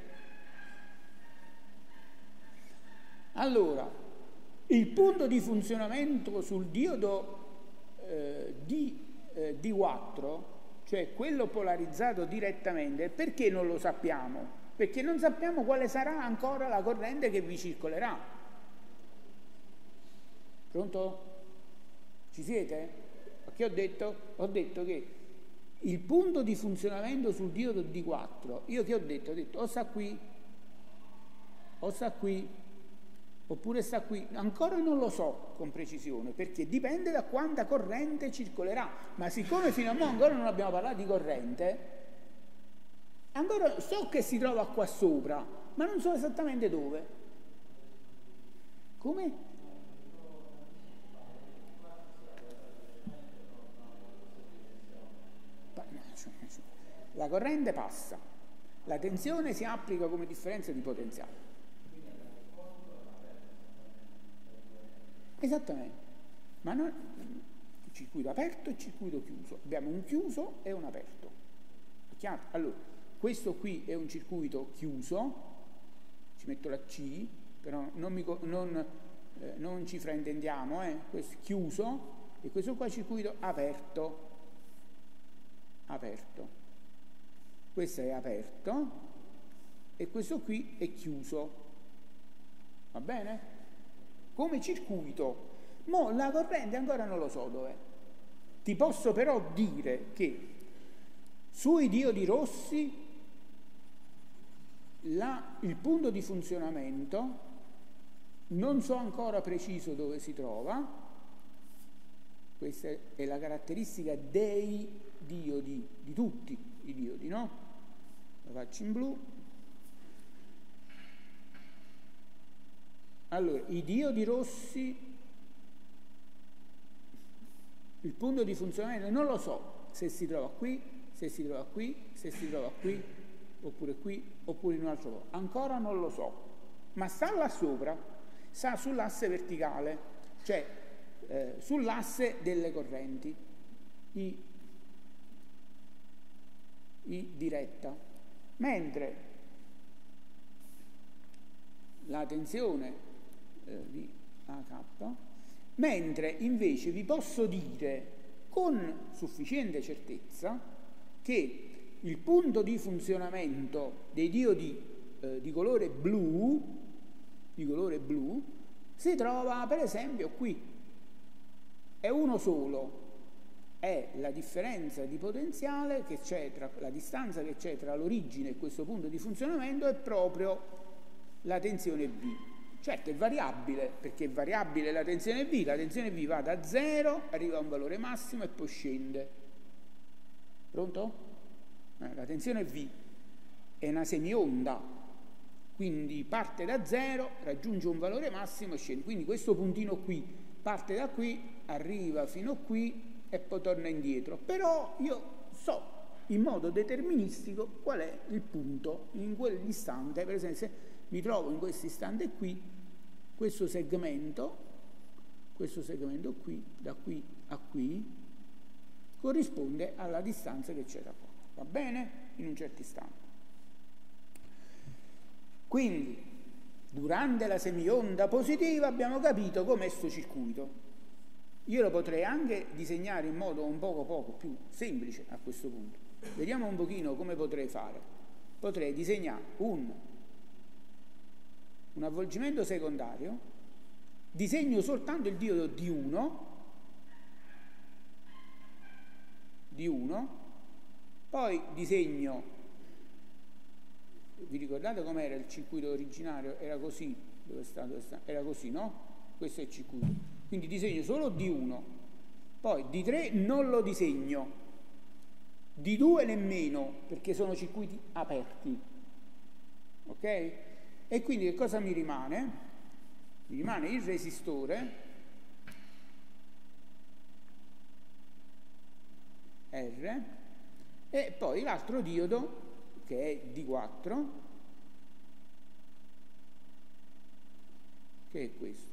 Allora, il punto di funzionamento sul diodo eh, D, eh, D quattro, cioè quello polarizzato direttamente, perché non lo sappiamo? Perché non sappiamo quale sarà ancora la corrente che vi circolerà. Pronto? Ci siete? Che ho detto? Ho detto che il punto di funzionamento sul diodo D quattro, io che ho detto? Ho detto o sta qui o sta qui, oppure sta qui, ancora non lo so con precisione, perché dipende da quanta corrente circolerà, ma siccome fino a ora ancora non abbiamo parlato di corrente, ancora so che si trova qua sopra, ma non so esattamente dove. Come? La corrente passa, la tensione si applica come differenza di potenziale. Esattamente, ma non, circuito aperto e circuito chiuso. Abbiamo un chiuso e un aperto. È chiaro? Allora, questo qui è un circuito chiuso, ci metto la C, però non, mi, non, eh, non ci fraintendiamo, eh? Questo è chiuso e questo qua è circuito aperto. Aperto. Questo è aperto e questo qui è chiuso. Va bene? Come circuito. Mo la corrente ancora non lo so dov'è. Ti posso però dire che sui diodi rossi la, il punto di funzionamento non so ancora preciso dove si trova. Questa è la caratteristica dei diodi, di tutti i diodi, no? Lo faccio in blu. Allora, i diodi rossi, il punto di funzionamento non lo so se si trova qui, se si trova qui, se si trova qui, oppure qui, oppure in un altro posto. Ancora non lo so, ma sta là sopra, sta sull'asse verticale, cioè eh, sull'asse delle correnti, I, I diretta, mentre la tensione di A K, mentre invece vi posso dire con sufficiente certezza che il punto di funzionamento dei diodi eh, di colore blu, di colore blu, si trova per esempio qui, è uno solo, è la differenza di potenziale che c'è tra la distanza che c'è tra l'origine e questo punto di funzionamento è proprio la tensione V. Certo è variabile, perché è variabile la tensione V, la tensione V va da zero, arriva a un valore massimo e poi scende. Pronto? Eh, la tensione V è una semionda, quindi parte da zero, raggiunge un valore massimo e scende. Quindi questo puntino qui parte da qui, arriva fino a qui e poi torna indietro. Però io so in modo deterministico qual è il punto in quell'istante. Per esempio, se mi trovo in questo istante qui, questo segmento, questo segmento qui, da qui a qui, corrisponde alla distanza che c'è da qua. Va bene? In un certo istante. Quindi, durante la semionda positiva abbiamo capito com'è sto circuito. Io lo potrei anche disegnare in modo un poco poco più semplice a questo punto. Vediamo un pochino come potrei fare. Potrei disegnare un un avvolgimento secondario, disegno soltanto il diodo D uno, D uno, poi disegno, vi ricordate com'era il circuito originario? Era così, dove sta, dove sta? Era così, no? Questo è il circuito. Quindi disegno solo D uno, poi D tre non lo disegno, D due nemmeno, perché sono circuiti aperti, ok? E quindi che cosa mi rimane? Mi rimane il resistore R e poi l'altro diodo che è D quattro, che è questo.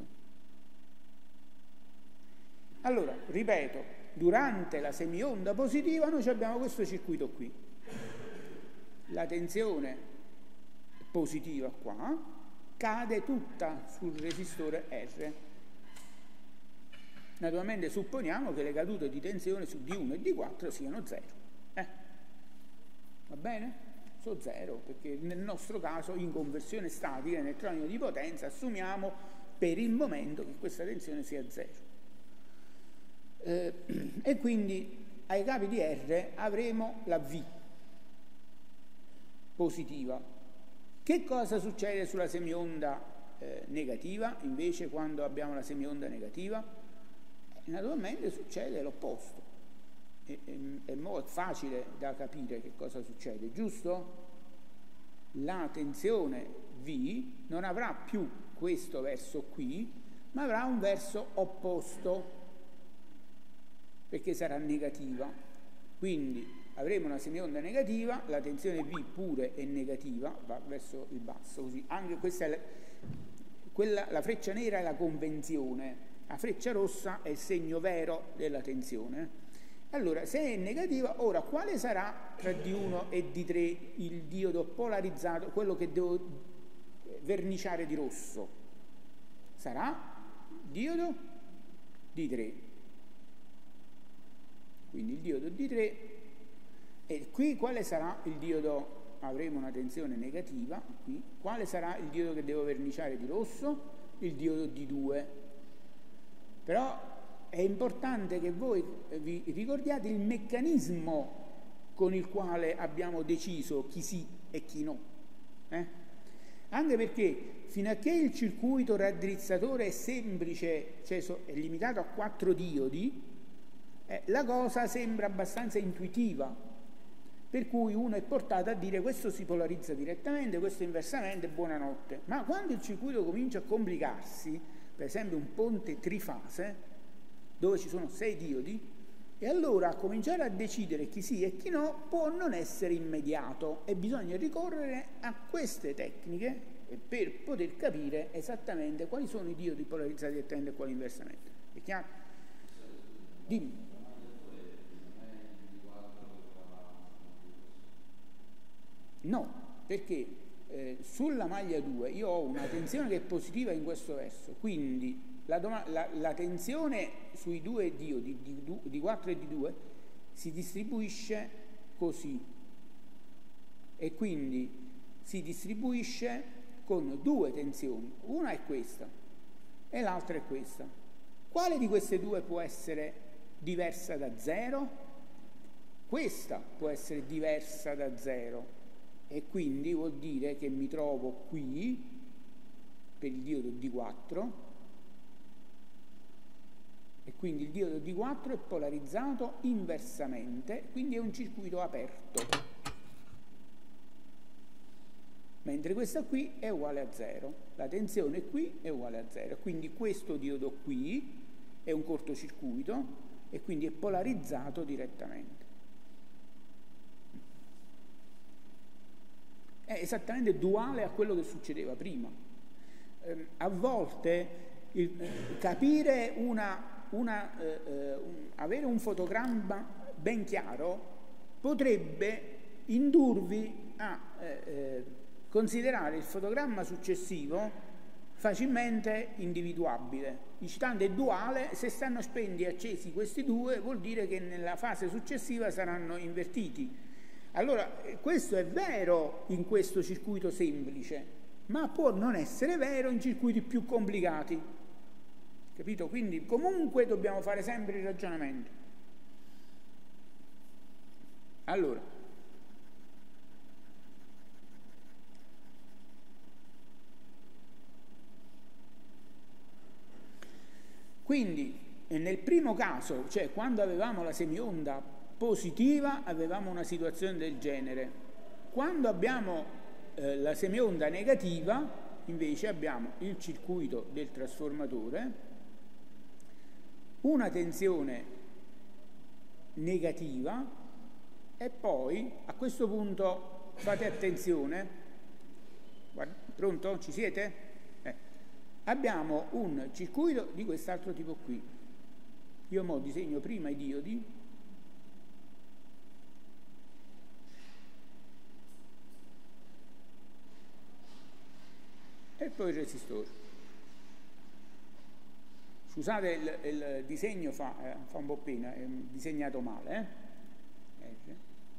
Allora, ripeto, durante la semionda positiva noi abbiamo questo circuito qui. La tensione positiva qua cade tutta sul resistore R. Naturalmente supponiamo che le cadute di tensione su D uno e D quattro siano zero. Eh? Va bene? Sono zero, perché nel nostro caso in conversione statica elettronica di potenza assumiamo per il momento che questa tensione sia zero. Eh, e quindi ai capi di R avremo la V positiva. Che cosa succede sulla semionda eh, negativa, invece, quando abbiamo la semionda negativa? Eh, naturalmente succede l'opposto. È, è, è molto facile da capire che cosa succede, giusto? La tensione V non avrà più questo verso qui, ma avrà un verso opposto, perché sarà negativa. Quindi avremo una semionda negativa, la tensione V pure è negativa, va verso il basso, così. Anche questa è la, quella, la freccia nera è la convenzione, la freccia rossa è il segno vero della tensione. Allora, se è negativa, ora quale sarà tra D uno e D tre il diodo polarizzato, quello che devo verniciare di rosso? Sarà diodo D tre. Quindi il diodo D tre, e qui quale sarà il diodo? Avremo una tensione negativa, qui. Quale sarà il diodo che devo verniciare di rosso? Il diodo D due. Però è importante che voi vi ricordiate il meccanismo con il quale abbiamo deciso chi sì e chi no. Eh? Anche perché fino a che il circuito raddrizzatore è semplice, cioè è limitato a quattro diodi, eh, la cosa sembra abbastanza intuitiva, per cui uno è portato a dire questo si polarizza direttamente, questo inversamente, buonanotte. Ma quando il circuito comincia a complicarsi, per esempio un ponte trifase, dove ci sono sei diodi, e allora cominciare a decidere chi sì e chi no può non essere immediato, e bisogna ricorrere a queste tecniche per poter capire esattamente quali sono i diodi polarizzati direttamente e quali inversamente. È chiaro? Dimmi. No, perché eh, sulla maglia due io ho una tensione che è positiva in questo verso, quindi La, la, la tensione sui due diodi di, di quattro e di due si distribuisce così, e quindi si distribuisce con due tensioni, una è questa e l'altra è questa. Quale di queste due può essere diversa da zero? Questa può essere diversa da zero, e quindi vuol dire che mi trovo qui per il diodo D quattro, e quindi il diodo D quattro è polarizzato inversamente, quindi è un circuito aperto, mentre questa qui è uguale a zero, la tensione qui è uguale a zero, quindi questo diodo qui è un cortocircuito e quindi è polarizzato direttamente. È esattamente duale a quello che succedeva prima. Eh, a volte il, capire una Una, eh, un, avere un fotogramma ben chiaro potrebbe indurvi a eh, eh, considerare il fotogramma successivo facilmente individuabile. Dici, tanto è duale, se stanno spenti e accesi questi due vuol dire che nella fase successiva saranno invertiti. Allora, questo è vero in questo circuito semplice, ma può non essere vero in circuiti più complicati. Capito? Quindi comunque dobbiamo fare sempre il ragionamento. Allora, quindi nel primo caso, cioè quando avevamo la semionda positiva, avevamo una situazione del genere. Quando abbiamo eh, la semionda negativa, invece abbiamo il circuito del trasformatore, una tensione negativa, e poi a questo punto fate attenzione, guarda, pronto? Ci siete? Eh. Abbiamo un circuito di quest'altro tipo qui. Io mo disegno prima i diodi, e poi il resistore. Scusate, il, il disegno fa, eh, fa un po' pena, è disegnato male. Eh?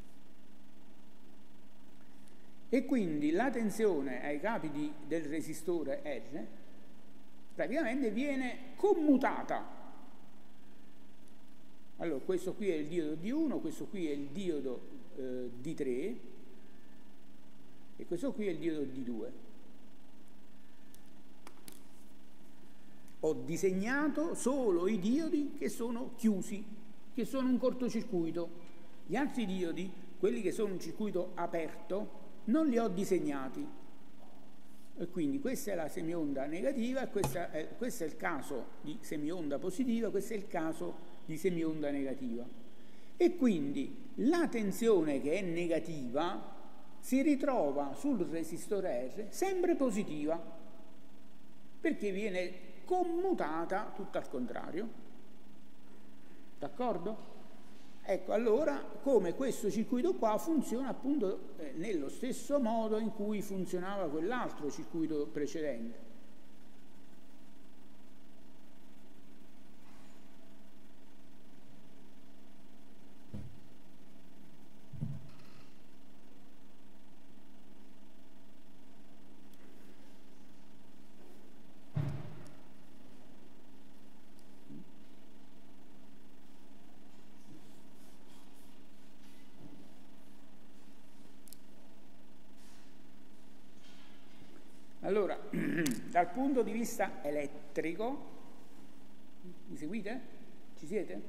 E quindi la tensione ai capi di, del resistore R praticamente viene commutata. Allora, questo qui è il diodo D uno, questo qui è il diodo eh, D tre, e questo qui è il diodo D due. Ho disegnato solo i diodi che sono chiusi, che sono un cortocircuito. Gli altri diodi, quelli che sono un circuito aperto, non li ho disegnati. E quindi questa è la semionda negativa, e questa è, questo è il caso di semionda positiva, questo è il caso di semionda negativa. E quindi la tensione che è negativa si ritrova sul resistore R sempre positiva, perché viene commutata tutto al contrario. D'accordo? Ecco, allora come questo circuito qua funziona appunto eh, nello stesso modo in cui funzionava quell'altro circuito precedente. Allora, dal punto di vista elettrico, mi seguite? Ci siete?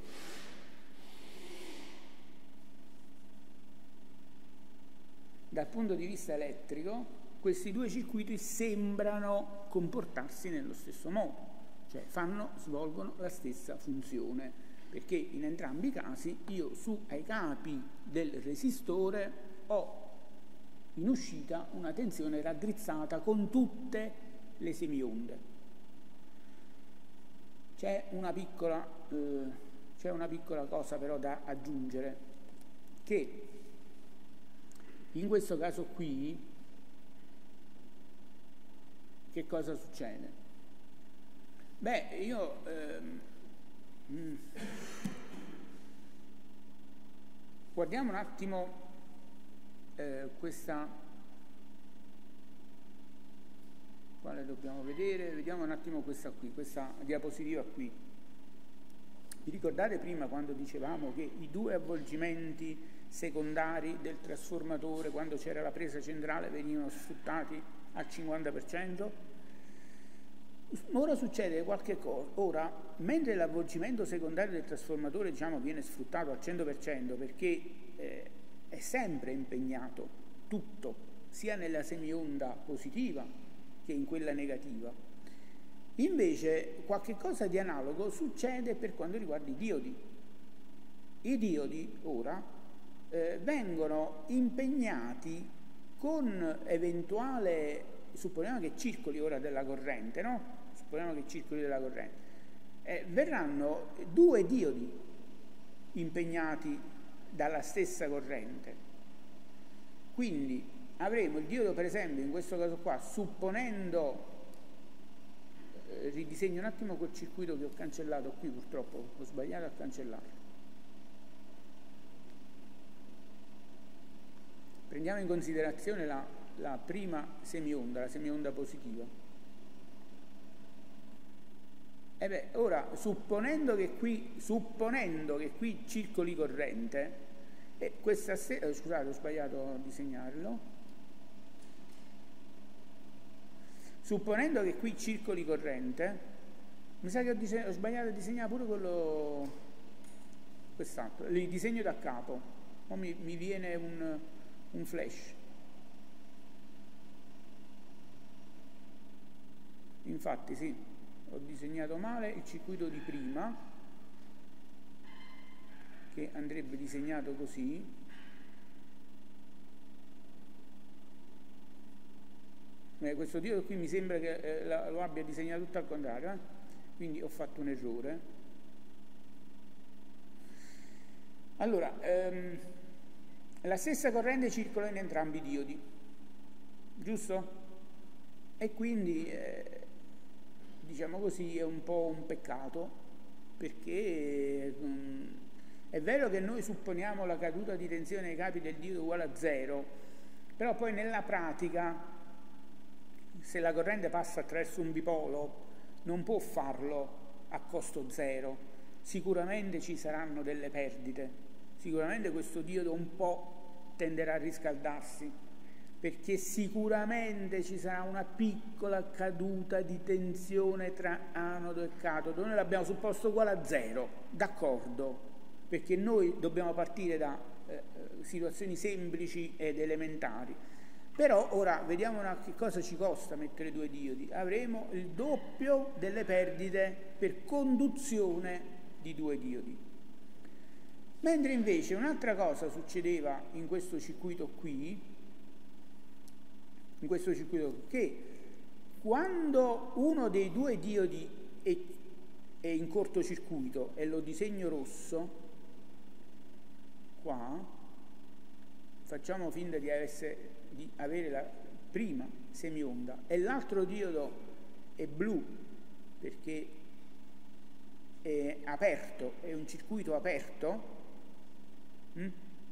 Dal punto di vista elettrico, questi due circuiti sembrano comportarsi nello stesso modo, cioè fanno, svolgono la stessa funzione, perché in entrambi i casi io su ai capi del resistore ho in uscita una tensione raddrizzata con tutte le semionde. C'è una piccola, eh, c'è una piccola cosa però da aggiungere, che in questo caso qui che cosa succede? Beh, io ehm, mm, guardiamo un attimo Eh, questa, quale dobbiamo vedere? Vediamo un attimo questa qui, questa diapositiva qui. Vi ricordate prima quando dicevamo che i due avvolgimenti secondari del trasformatore, quando c'era la presa centrale, venivano sfruttati al cinquanta per cento? Ora succede qualche cosa. Ora, mentre l'avvolgimento secondario del trasformatore, diciamo, viene sfruttato al cento per cento perché eh, è sempre impegnato tutto, sia nella semionda positiva che in quella negativa. Invece qualche cosa di analogo succede per quanto riguarda i diodi. I diodi ora eh, vengono impegnati con eventuale, supponiamo che circoli ora della corrente, no? Supponiamo che circoli della corrente. Eh, verranno due diodi impegnati dalla stessa corrente. Quindi avremo il diodo, per esempio, in questo caso qua, supponendo, eh, ridisegno un attimo quel circuito che ho cancellato qui, purtroppo ho sbagliato a cancellarlo. Prendiamo in considerazione la, la prima semionda, la semionda positiva. E beh, ora, supponendo che qui, supponendo che qui circoli corrente, e questa stessa, eh, scusate, ho sbagliato a disegnarlo, supponendo che qui circoli corrente, mi sa che ho, diseg- ho sbagliato a disegnare pure quello, quest'altro, il disegno da capo, o mi, mi viene un, un flash. Infatti sì, ho disegnato male il circuito di prima, che andrebbe disegnato così. Eh, questo diodo qui mi sembra che eh, la, lo abbia disegnato tutto al contrario, eh? Quindi ho fatto un errore. Allora, ehm, la stessa corrente circola in entrambi i diodi, giusto? E quindi eh, diciamo così, è un po' un peccato, perché um, è vero che noi supponiamo la caduta di tensione ai capi del diodo uguale a zero, però poi nella pratica, se la corrente passa attraverso un bipolo, non può farlo a costo zero, sicuramente ci saranno delle perdite, sicuramente questo diodo un po' tenderà a riscaldarsi, perché sicuramente ci sarà una piccola caduta di tensione tra anodo e catodo. Noi l'abbiamo supposto uguale a zero, d'accordo, perché noi dobbiamo partire da eh, situazioni semplici ed elementari. Però ora vediamo una, che cosa ci costa mettere due diodi. Avremo il doppio delle perdite per conduzione di due diodi. Mentre invece un'altra cosa succedeva in questo circuito qui, in questo circuito, che quando uno dei due diodi è, è in cortocircuito, e lo disegno rosso, qua, facciamo finta di, essere, di avere la prima semionda, e l'altro diodo è blu, perché è aperto, è un circuito aperto, hm?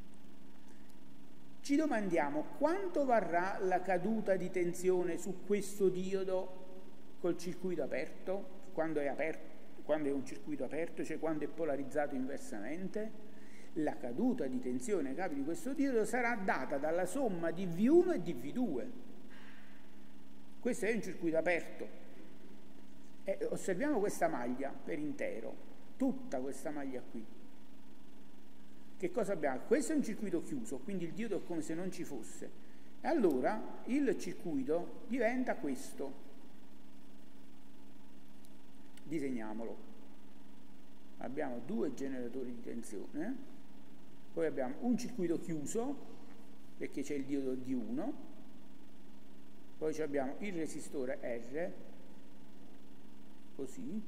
Ci domandiamo quanto varrà la caduta di tensione su questo diodo col circuito aperto, quando è aperto, quando è un circuito aperto, cioè quando è polarizzato inversamente. La caduta di tensione ai capi di questo diodo sarà data dalla somma di V uno e di V due. Questo è un circuito aperto. E osserviamo questa maglia per intero, tutta questa maglia qui. Che cosa abbiamo? Questo è un circuito chiuso, quindi il diodo è come se non ci fosse. E allora il circuito diventa questo. Disegniamolo. Abbiamo due generatori di tensione, poi abbiamo un circuito chiuso, perché c'è il diodo D uno, poi abbiamo il resistore R, così,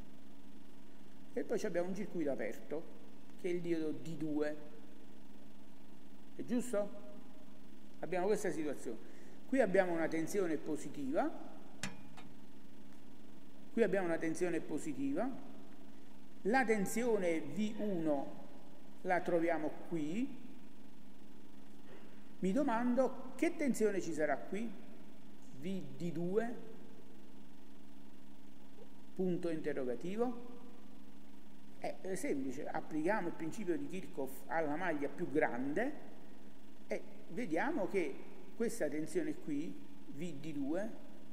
e poi abbiamo un circuito aperto, che è il diodo D due. È giusto? Abbiamo questa situazione. Qui abbiamo una tensione positiva, qui abbiamo una tensione positiva, la tensione V uno la troviamo qui. Mi domando che tensione ci sarà qui? V D due, punto interrogativo. È semplice, applichiamo il principio di Kirchhoff alla maglia più grande e vediamo che questa tensione qui, V D due,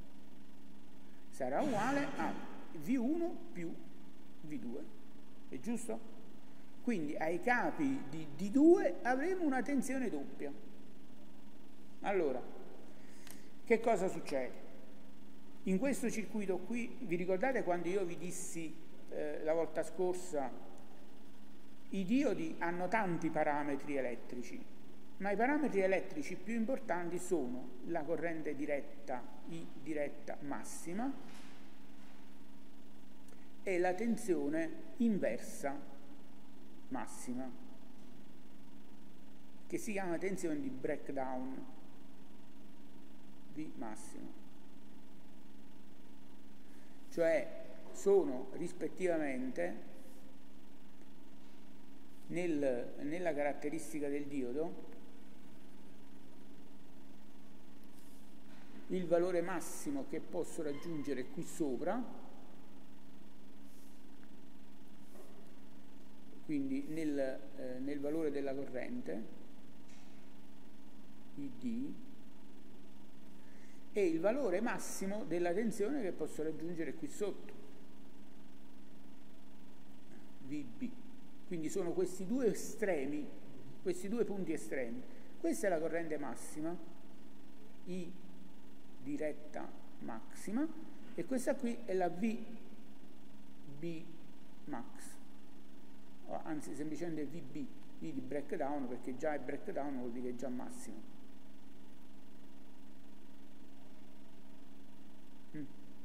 sarà uguale a V uno più V due, è giusto? Quindi ai capi di D due avremo una tensione doppia. Allora, che cosa succede? In questo circuito qui, vi ricordate quando io vi dissi Eh, la volta scorsa, i diodi hanno tanti parametri elettrici, ma i parametri elettrici più importanti sono la corrente diretta, I diretta massima, e la tensione inversa massima, che si chiama tensione di breakdown, V massima. Cioè sono rispettivamente nel, nella caratteristica del diodo il valore massimo che posso raggiungere qui sopra, quindi nel, eh, nel valore della corrente I D, e il valore massimo della tensione che posso raggiungere qui sotto, V B. Quindi sono questi due estremi, questi due punti estremi. Questa è la corrente massima, I diretta massima, e questa qui è la V B max, o anzi semplicemente V B, V di breakdown, perché già è breakdown vuol dire già massimo. Mm.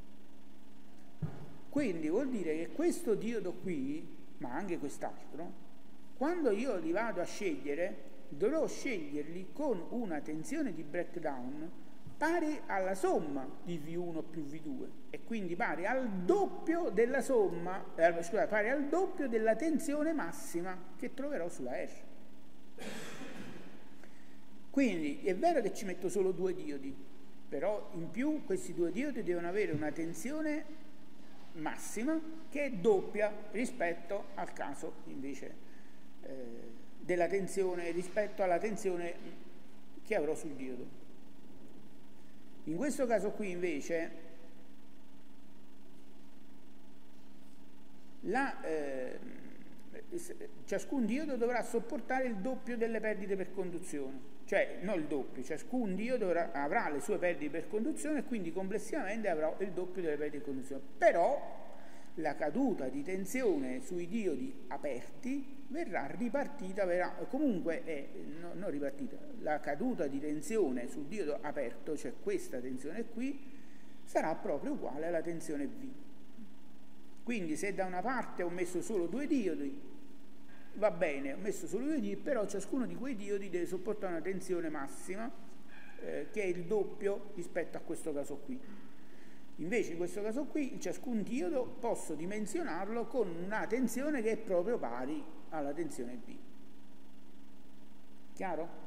Quindi vuol dire che questo diodo qui, ma anche quest'altro, quando io li vado a scegliere, dovrò sceglierli con una tensione di breakdown pari alla somma di V uno più V due, e quindi pari al doppio della somma, eh, scusate, pari al doppio della tensione massima che troverò sulla R. Quindi è vero che ci metto solo due diodi, però in più questi due diodi devono avere una tensione massima che è doppia rispetto al caso invece eh, della tensione, rispetto alla tensione che avrò sul diodo. In questo caso qui invece la, eh, ciascun diodo dovrà sopportare il doppio delle perdite per conduzione, cioè non il doppio, ciascun diodo dovrà, avrà le sue perdite per conduzione e quindi complessivamente avrà il doppio delle perdite per conduzione. Però la caduta di tensione sui diodi aperti verrà ripartita, verrà, comunque è, no, non ripartita, la caduta di tensione sul diodo aperto, cioè questa tensione qui, sarà proprio uguale alla tensione V. Quindi se da una parte ho messo solo due diodi, va bene, ho messo solo due diodi, però ciascuno di quei diodi deve sopportare una tensione massima eh, che è il doppio rispetto a questo caso qui. Invece in questo caso qui ciascun diodo posso dimensionarlo con una tensione che è proprio pari alla tensione V. Chiaro?